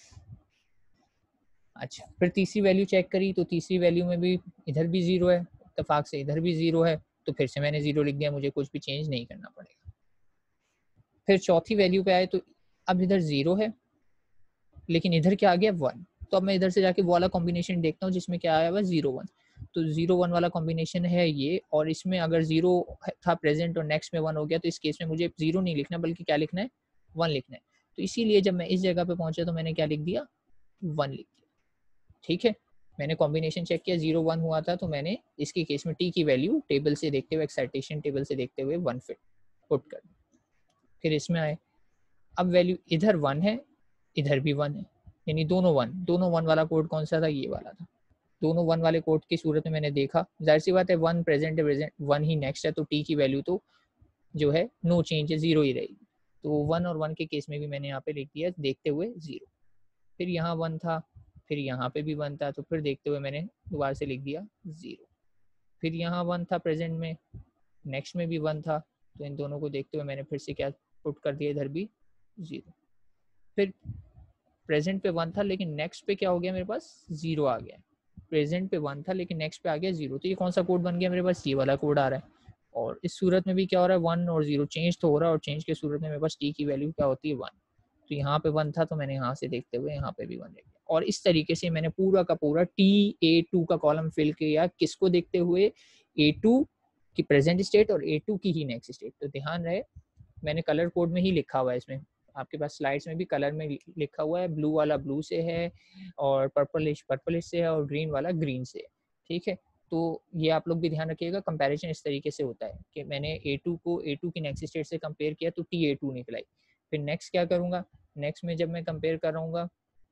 S1: अच्छा, फिर तीसरी वैल्यू चेक करी, तो तीसरी वैल्यू में भी इधर भी 0 है, इत्तेफाक से इधर भी 0 है, तो फिर से मैंने 0 लिख दिया, मुझे कुछ भी चेंज नहीं करना पड़ेगा। फिर चौथी वैल्यू पे आए तो अब इधर 0 है, लेकिन इधर क्या आ गया 1, तो अब मैं इधर से जाके वो वाला कॉम्बिनेशन देखता हूँ जिसमें क्या आया हुआ 0 1, तो 0 1 वाला कॉम्बिनेशन है ये, और इसमें अगर 0 था प्रेजेंट और नेक्स्ट में 1 हो गया, तो इस केस में मुझे 0 नहीं लिखना बल्कि क्या लिखना है, 1 लिखना है। तो इसीलिए जब मैं इस जगह पे पहुंचा तो मैंने क्या लिख दिया, 1 लिख दिया। ठीक है, मैंने कॉम्बिनेशन चेक किया, 0 1 हुआ था, तो मैंने इसके केस में टी की वैल्यू टेबल से देखते हुए, एक्साइटेशन टेबल से देखते हुए 1 फिट पुट कर, फिर इसमें आए, अब वैल्यू इधर 1 है, इधर भी 1 है, यानी दोनों 1 वाला कोड कौन सा था, ये वाला था। दोनों 1 वाले कोड की सूरत में मैंने देखा, जाहिर सी बात है 1 प्रेजेंट है, प्रेजेंट 1 ही नेक्स्ट है, तो टी की वैल्यू तो जो है नो चेंज है, 0 ही रहेगी। तो 1 और 1 के केस में भी मैंने यहाँ पे लिख दिया देखते हुए 0। फिर यहाँ 1 था, फिर यहाँ पे भी 1 था, तो फिर देखते हुए मैंने दोबारा से लिख दिया 0। फिर यहाँ 1 था प्रेजेंट में, नेक्स्ट में भी 1 था, तो इन दोनों को देखते हुए मैंने फिर से क्या पुट कर दिया इधर भी 0। फिर प्रेजेंट पे 1 था लेकिन नेक्स्ट पे क्या हो गया मेरे पास 0 आ गया। प्रेजेंट पे 1 था लेकिन नेक्स्ट पे आ गया 0, तो ये कौन सा कोड बन गया मेरे पास, ये वाला कोड आ रहा है। और इस सूरत में भी क्या हो रहा है, 1 और 0 चेंज तो हो रहा है, और चेंज की सूरत में मेरे पास टी की वैल्यू क्या होती है 1। तो यहाँ पे 1 था तो मैंने यहाँ से देखते हुए यहाँ पे भी 1 लिख दिया, और इस तरीके से मैंने पूरा का पूरा TA2 का कॉलम फिल किया, किसको देखते हुए, A2 की प्रेजेंट स्टेट और A2 की ही नेक्स्ट स्टेट। तो ध्यान रहे मैंने कलर कोड में ही लिखा हुआ है, इसमें आपके पास स्लाइड्स में भी कलर में लिखा हुआ है, ब्लू वाला ब्लू से है, और पर्पलिश से है, और ग्रीन वाला ग्रीन से है, ठीक है। तो ये आप लोग भी ध्यान रखिएगा, कंपैरिजन इस तरीके से होता है कि मैंने A2 को A2 की नेक्स्ट स्टेट से कंपेयर किया तो TA2 निकलाई। फिर नेक्स्ट क्या करूँगा, नेक्स्ट में जब मैं कंपेयर कर रहा हूँ,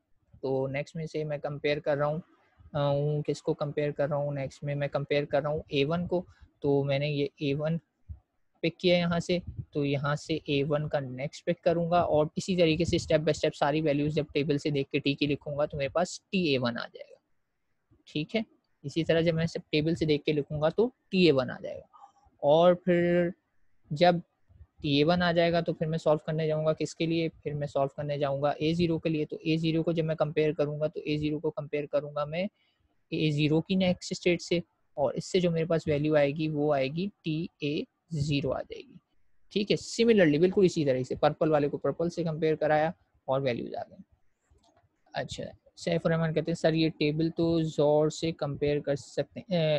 S1: तो नेक्स्ट में से मैं कंपेयर कर रहा हूँ किसको कंपेयर कर रहा हूँ, नेक्स्ट में मैं कंपेयर कर रहा हूँ A1 को। तो मैंने ये A1 पिक किया यहाँ से, तो यहाँ से A1 का नेक्स्ट पिक करूँगा, और इसी तरीके से स्टेप बाय स्टेप सारी वैल्यूज जब टेबल से देख के टी की लिखूंगा तो मेरे पास TA1 आ जाएगा, ठीक है। इसी तरह जब मैं सब टेबल से देख के लिखूंगा तो TA1 आ जाएगा। और फिर जब TA1 आ जाएगा तो फिर मैं सॉल्व करने जाऊंगा किसके लिए, फिर मैं सॉल्व करने जाऊंगा A0 के लिए। तो A0 को जब मैं कंपेयर करूंगा तो A0 को कंपेयर करूंगा मैं A0 की नेक्स्ट स्टेट से, और इससे जो मेरे पास वैल्यू आएगी वो आएगी TA0 आ जाएगी, ठीक है। सिमिलरली बिल्कुल इसी तरह से पर्पल वाले को पर्पल से कंपेयर कराया और वैल्यूज आ गई। अच्छा, सैफ रहमान कहते हैं सर ये टेबल तो जोर से कंपेयर कर सकते हैं।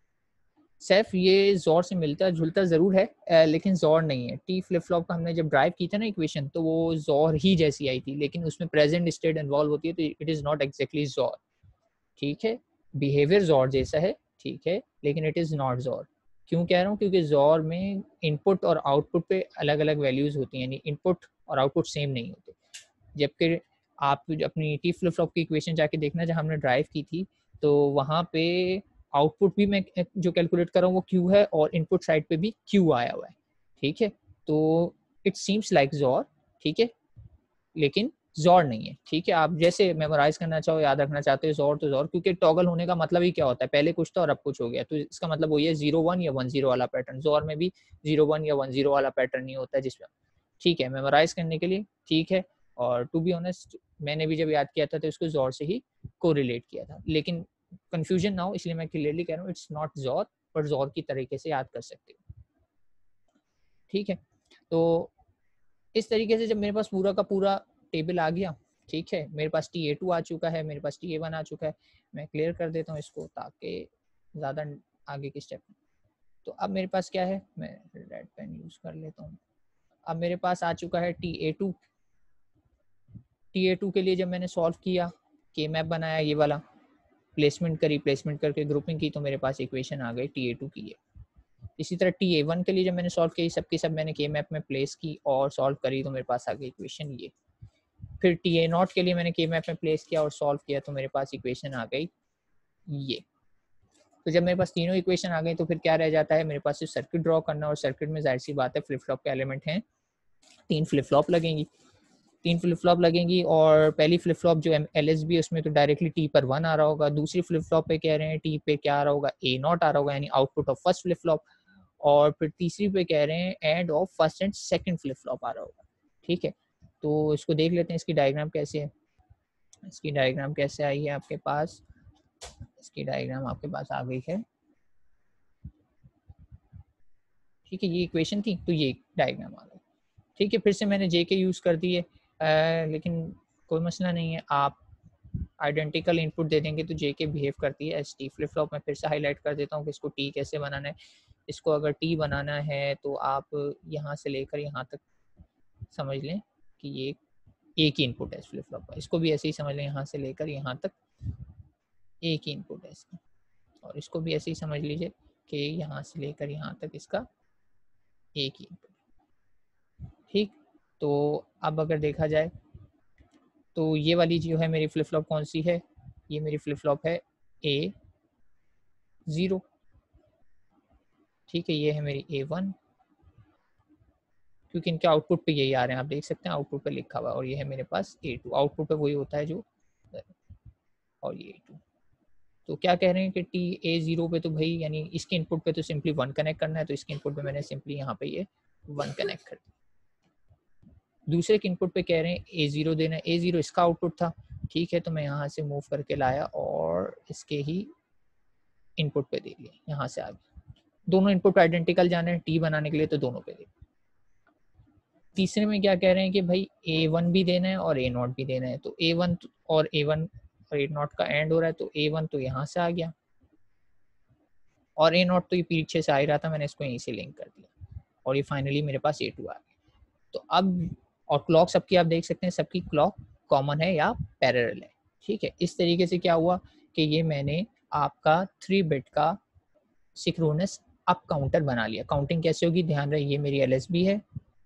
S1: सैफ ये जोर से मिलता जुलता ज़रूर है, लेकिन जोर नहीं है। टी फ्लिप फ्लॉप का हमने जब ड्राइव की था ना इक्वेशन, तो वो जोर ही जैसी आई थी, लेकिन उसमें प्रेजेंट स्टेट इन्वॉल्व होती है, तो इट इज़ नॉट एग्जैक्टली जोर, ठीक है। बिहेवियर जोर जैसा है, ठीक है, लेकिन इट इज़ नॉट जोर। क्यों कह रहा हूँ, क्योंकि जोर में इनपुट और आउटपुट पे अलग अलग वैल्यूज होती हैं, यानी इनपुट और आउटपुट सेम नहीं होते। जबकि आप अपनी टी फ्लिप फ्लॉप की इक्वेशन जाके देखना जहाँ हमने ड्राइव की थी, तो वहाँ पे आउटपुट भी मैं जो कैलकुलेट कर रहा हूँ वो क्यू है, और इनपुट साइड पे भी क्यू आया हुआ है, ठीक है। तो इट सीम्स लाइक जोर, ठीक है, लेकिन जोर नहीं है, ठीक है। आप जैसे मेमोराइज करना चाहो, याद रखना चाहते हो जोर तो जोर, क्योंकि टॉगल होने का मतलब ही क्या होता है, पहले कुछ था और अब कुछ हो गया, तो इसका मतलब वही है 0-1 या 1-0 वाला पैटर्न। जोर में भी 0-1 या 1-0 वाला पैटर्न नहीं होता है जिसमें, ठीक है, मेमोराइज करने के लिए, ठीक है। और टू बी ऑनेस्ट मैंने भी जब याद किया था तो इसको जोर से ही कोरिलेट किया था, लेकिन कंफ्यूजन ना हो इसलिए मैं क्लियरली कह रहा हूँ इट्स नॉट जोर, पर जोर की तरीके से याद कर सकते हो, ठीक है। तो इस तरीके से जब मेरे पास पूरा का पूरा टेबल आ गया, ठीक है, मेरे पास TA2 आ चुका है, मेरे पास TA1 आ चुका है। मैं क्लियर कर देता हूँ इसको ताकि ज़्यादा आगे की स्टेप। तो अब मेरे पास क्या है, मैं रेड पेन यूज़ कर लेता हूँ। अब मेरे पास आ चुका है TA2। TA2 के लिए जब मैंने सॉल्व किया, के मैप बनाया, ये वाला प्लेसमेंट करी, प्लेसमेंट करके ग्रुपिंग की, तो मेरे पास इक्वेशन आ गई TA2 की है। इसी तरह TA1 के लिए जब मैंने सॉल्व की, सबकी सब मैंने के मैप में प्लेस की और सॉल्व करी, तो मेरे पास आ गई इक्वेशन ये। फिर TA0 के लिए मैंने के मैप में प्लेस किया और सॉल्व किया, तो मेरे पास इक्वेशन आ गई ये। तो जब मेरे पास तीनों इक्वेशन आ गई तो फिर क्या रह जाता है, मेरे पास सिर्फ सर्किट ड्रॉ करना, और सर्किट में जाहिर सी बात है फ्लिप फ्लॉप के एलिमेंट हैं, 3 फ्लिप फ्लॉप लगेंगी। 3 फ्लिप फ्लॉप लगेंगी, और पहली फ्लिप फ्लॉप जो LSB है उसमें तो डायरेक्टली टी पर 1 आ रहा होगा। दूसरी फ्लिप फ्लॉप पे कह रहे हैं टी पे क्या आ रहा होगा, A0 आ रहा होगा, यानी output of first flip flop. और फिर तीसरी पे कह रहे हैं and of first and second flip flop आ रहा होगा, ठीक है। तो इसको देख लेते हैं इसकी डायग्राम कैसे है। इसकी डायग्राम कैसे आई है आपके पास, इसकी डायग्राम आपके पास आ गई है, ठीक है। ये इक्वेशन थी तो ये डायग्राम आ गई, ठीक है। फिर से मैंने JK यूज़ कर दी है, लेकिन कोई मसला नहीं है, आप आइडेंटिकल इनपुट दे देंगे तो JK बिहेव करती है एज टी। फ्लिप फ्लॉप में फिर से हाईलाइट कर देता हूँ कि इसको टी कैसे बनाना है। इसको अगर टी बनाना है तो आप यहाँ से लेकर यहाँ तक समझ लें कि ये एक ही इनपुट है इस फ्लिप फ्लॉप का। इसको भी ऐसे ही समझ लें, यहाँ से लेकर यहाँ तक एक ही इनपुट है इसका। और इसको भी ऐसे ही समझ लीजिए कि यहाँ से लेकर यहाँ तक इसका एक ही इनपुट, ठीक। तो अब अगर देखा जाए तो ये वाली जो है मेरी फ्लिप फ्लॉप कौन सी है, ये मेरी फ्लिप फ्लॉप है A0, ठीक है, ये है मेरी A1, क्योंकि इनके आउटपुट पे यही आ रहे हैं, आप देख सकते हैं आउटपुट पे लिखा हुआ है, और ये है मेरे पास A2, आउटपुट पे वही होता है जो, और ये A2। तो क्या कह रहे हैं कि A0 पे तो भाई यानी इसके इनपुट पे तो सिंपली 1 कनेक्ट करना है, तो इसके इनपुट पे मैंने सिंपली यहाँ पे ये 1 कनेक्ट कर दिया। दूसरे के इनपुट पे कह रहे हैं A0 देना है, A0 इसका आउटपुट था, ठीक है, तो मैं यहाँ से मूव करके लाया और इसके ही इनपुट पे दे दिया, यहाँ से आ गया। दोनों इनपुट आइडेंटिकल जाने हैं T बनाने के लिए, तो दोनों पे दे। तीसरे में क्या कह रहे हैं कि भाई A1 भी देना है और A0 भी देना है, तो A1 और A1 और A0 का एंड हो रहा है, तो A1 तो यहाँ से आ गया और A0 तो ये पीछे से आ ही रहा था, मैंने इसको यहीं से लिंक कर दिया और ये फाइनली मेरे पास A2 आ गया। तो अब और क्लॉक सबकी आप देख सकते हैं, सबकी क्लॉक कॉमन है या पैरेलल है, ठीक है। इस तरीके से क्या हुआ कि ये मैंने आपका 3 बिट का सिंक्रोनस अप काउंटर बना लिया। काउंटिंग कैसे होगी, ध्यान रहे, ये मेरी LSB है,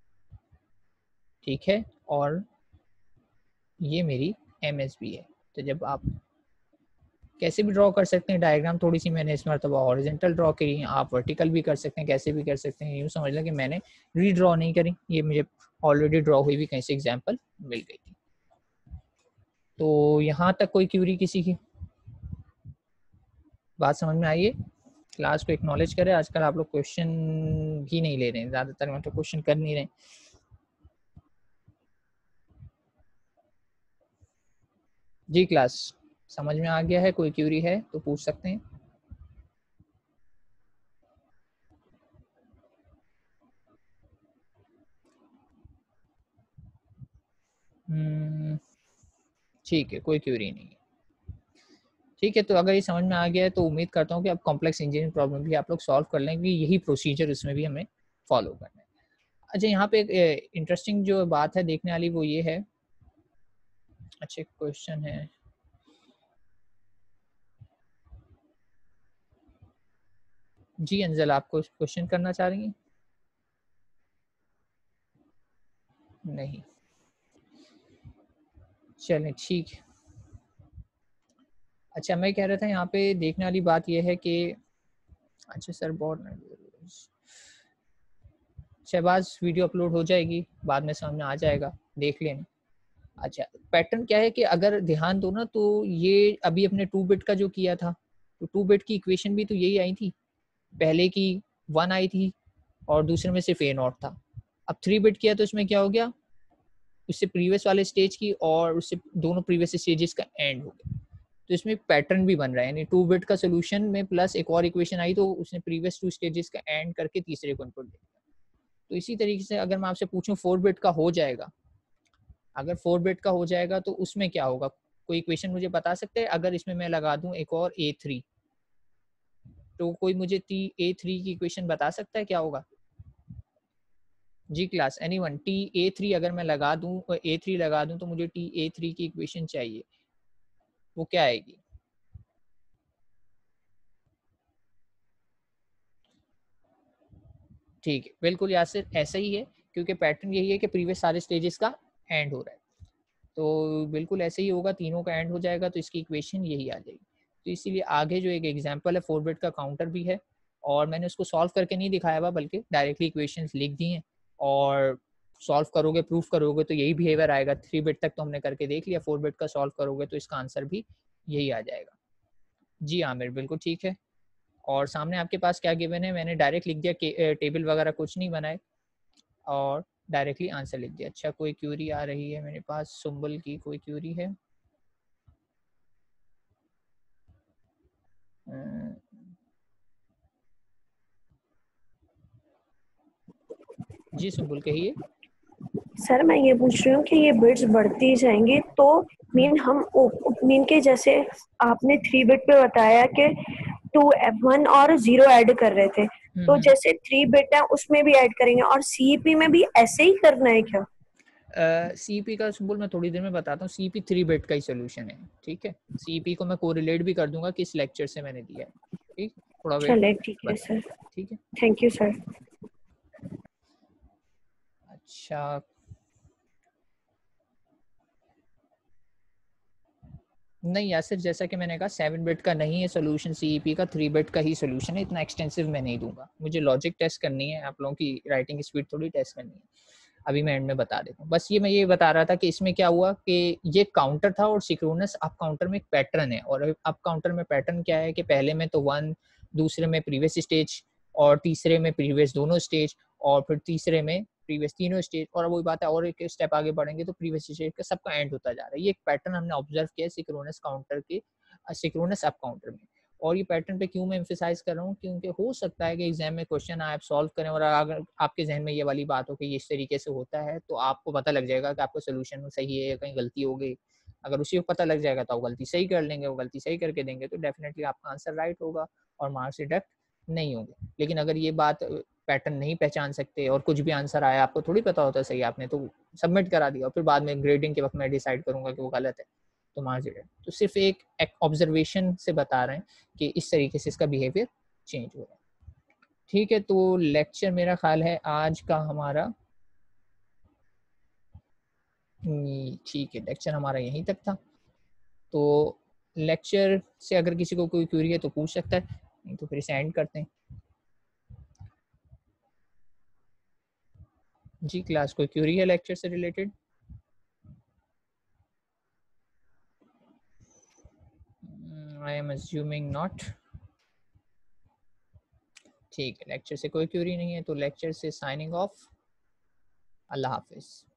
S1: ठीक है, और ये मेरी MSB है। तो जब आप कैसे भी ड्रॉ कर सकते हैं डायग्राम, थोड़ी सी मैंने इस मरतबा हॉरिजॉन्टल ड्रॉ करी है, आप वर्टिकल भी कर सकते हैं, कैसे भी कर सकते हैं। यूँ समझ लें कि मैंने रीड्रॉ नहीं करी, ये मुझे ऑलरेडी ड्रॉ हुई भी कहीं से एग्जांपल मिल गई थी। तो यहाँ तक कोई क्यूरी किसी की, बात समझ में आई है? क्लास को एक्नॉलेज करें, आजकल आप लोग क्वेश्चन भी नहीं ले रहे हैं, ज़्यादातर मतलब क्वेश्चन कर नहीं रहे। जी क्लास समझ में आ गया है, कोई क्यूरी है तो पूछ सकते हैं। ठीक है, कोई क्यूरी नहीं है, ठीक है। तो अगर ये समझ में आ गया है तो उम्मीद करता हूँ कि अब कॉम्प्लेक्स इंजीनियरिंग प्रॉब्लम भी आप लोग सॉल्व कर लेंगे, यही प्रोसीजर इसमें भी हमें फॉलो करना है। अच्छा, यहाँ पे एक इंटरेस्टिंग जो बात है देखने वाली वो ये है, अच्छा क्वेश्चन है, जी अंजल आपको क्वेश्चन करना चाह रही हैं? नहीं, चलें ठीक है। अच्छा, मैं कह रहा था यहाँ पे देखने वाली बात यह है कि अच्छा सर बहुत शहबाज वीडियो अपलोड हो जाएगी, बाद में समझ में आ जाएगा, देख लेना। अच्छा, पैटर्न क्या है कि अगर ध्यान दो ना, तो ये अभी अपने 2 बिट का जो किया था, तो 2 बिट की इक्वेशन भी तो यही आई थी, पहले की 1 आई थी और दूसरे में सिर्फ A0 था। अब 3 बिट किया तो इसमें क्या हो गया, उससे प्रीवियस वाले स्टेज की और उससे दोनों प्रीवियस स्टेजेस का एंड हो गया। तो इसमें पैटर्न भी बन रहा है, यानी 2 बिट का सोल्यूशन में प्लस एक और इक्वेशन आई तो उसने प्रीवियस 2 स्टेजेस का एंड करके तीसरे को इनपुट दिया। तो इसी तरीके से अगर मैं आपसे पूछूं 4 बिट का हो जाएगा, अगर 4 बिट का हो जाएगा तो उसमें क्या होगा, कोई इक्वेशन मुझे बता सकते हैं? अगर इसमें मैं लगा दूं एक और A3, तो कोई मुझे A3 की इक्वेशन बता सकता है क्या होगा? जी क्लास एनीवन, A3 अगर मैं लगा दूं, A3 लगा दूं तो मुझे A3 की इक्वेशन चाहिए, वो क्या आएगी? ठीक है, बिल्कुल यासिर ऐसा ही है, क्योंकि पैटर्न यही है कि प्रीवियस सारे स्टेजेस का एंड हो रहा है, तो बिल्कुल ऐसे ही होगा, तीनों का एंड हो जाएगा तो इसकी इक्वेशन यही आ जाएगी। तो इसीलिए आगे जो एक एग्जांपल है 4 बिट का काउंटर भी है, और मैंने उसको सॉल्व करके नहीं दिखाया हुआ, बल्कि डायरेक्टली इक्वेशंस लिख दी हैं, और सॉल्व करोगे, प्रूफ करोगे तो यही बिहेवियर आएगा। 3 बिट तक तो हमने करके देख लिया, 4 बिट का सॉल्व करोगे तो इसका आंसर भी यही आ जाएगा। जी आमिर बिल्कुल ठीक है, और सामने आपके पास क्या गिवन है, मैंने डायरेक्ट लिख दिया, टेबल वगैरह कुछ नहीं बनाए और डायरेक्टली आंसर लिख दिया। अच्छा, कोई क्यूरी आ रही है मेरे पास, सुम्बुल की कोई क्यूरी है? जी सुम्बुल कहिए।
S2: सर मैं ये पूछ रही हूँ कि ये बिट्स बढ़ती जाएंगी तो मीन हम मीन के जैसे आपने 3 बिट पे बताया कि 1 और 0 ऐड कर रहे थे, तो जैसे 3 बिट है उसमें भी ऐड करेंगे और CP में भी ऐसे ही करना है क्या?
S1: CP का सिंबल मैं थोड़ी देर में बताता हूँ, CP 3 बिट का ही सोल्यूशन है, ठीक है। CP को मैं कोरिलेट भी कर दूंगा किस लेक्चर से मैंने दिया है, ठीक, थोड़ा वेट
S2: चले ठीक है
S1: बता,
S2: सर,
S1: ठीक है।
S2: Thank you sir.
S1: अच्छा, नहीं यासिर, जैसा कि मैंने कहा 7 बिट का नहीं है सोल्यूशन, सीईपी का 3 बिट का ही सोल्यूशन है, इतना एक्सटेंसिव मैं नहीं दूंगा, मुझे लॉजिक टेस्ट करनी है, आप लोगों की राइटिंग स्पीड थोड़ी टेस्ट करनी है, अभी मैं एंड में बता देता हूँ। बस ये मैं ये बता रहा था कि इसमें क्या हुआ कि ये काउंटर था और सिंक्रोनस अप काउंटर में एक पैटर्न है, और अप काउंटर में पैटर्न क्या है कि पहले में तो 1, दूसरे में प्रीवियस स्टेज, और तीसरे में प्रीवियस दोनों स्टेज, और फिर तीसरे में प्रीवियस तीनों स्टेज, और वही बात है और एक स्टेप आगे बढ़ेंगे तो प्रीवियस स्टेज का सबका एंड होता जा रहा है। ये एक पैटर्न हमने ऑब्जर्व किया सिंक्रोनस काउंटर के, सिंक्रोनस अप काउंटर में। और ये पैटर्न पे क्यों मैं एम्फेसाइज कर रहा हूँ, क्योंकि हो सकता है कि एग्जाम में क्वेश्चन आप सॉल्व करें और अगर आपके जहन में ये वाली बात हो कि ये इस तरीके से होता है, तो आपको पता लग जाएगा कि आपका सोल्यूशन सही है या कहीं गलती हो गई। अगर उसी को पता लग जाएगा तो आप गलती सही कर लेंगे, वो गलती सही करके देंगे तो डेफिनेटली आपका आंसर राइट होगा और मार्क्स डिडक्ट नहीं होंगे। लेकिन अगर ये बात पैटर्न नहीं पहचान सकते और कुछ भी आंसर आया, आपको थोड़ी पता होता सही आपने तो सबमिट करा दिया और फिर बाद में ग्रेडिंग के वक्त मैं डिसाइड करूंगा कि वो गलत है, तो मार्क्स डिडक्ट। तो सिर्फ एक ऑब्जर्वेशन से बता रहे हैं कि इस तरीके से इसका बिहेवियर चेंज हो रहा है। ठीक है, तो लेक्चर मेरा ख्याल है आज का हमारा, ठीक है, लेक्चर हमारा यहीं तक था। तो लेक्चर से अगर किसी को कोई क्वेरी है तो पूछ सकता है, नहीं तो फिर इसे एंड करते हैं। जी क्लास, कोई क्वेरी है लेक्चर से related? I am assuming not. ठीक है, लेक्चर से कोई क्वेरी नहीं है तो लेक्चर से साइनिंग ऑफ। अल्लाह हाफिज़।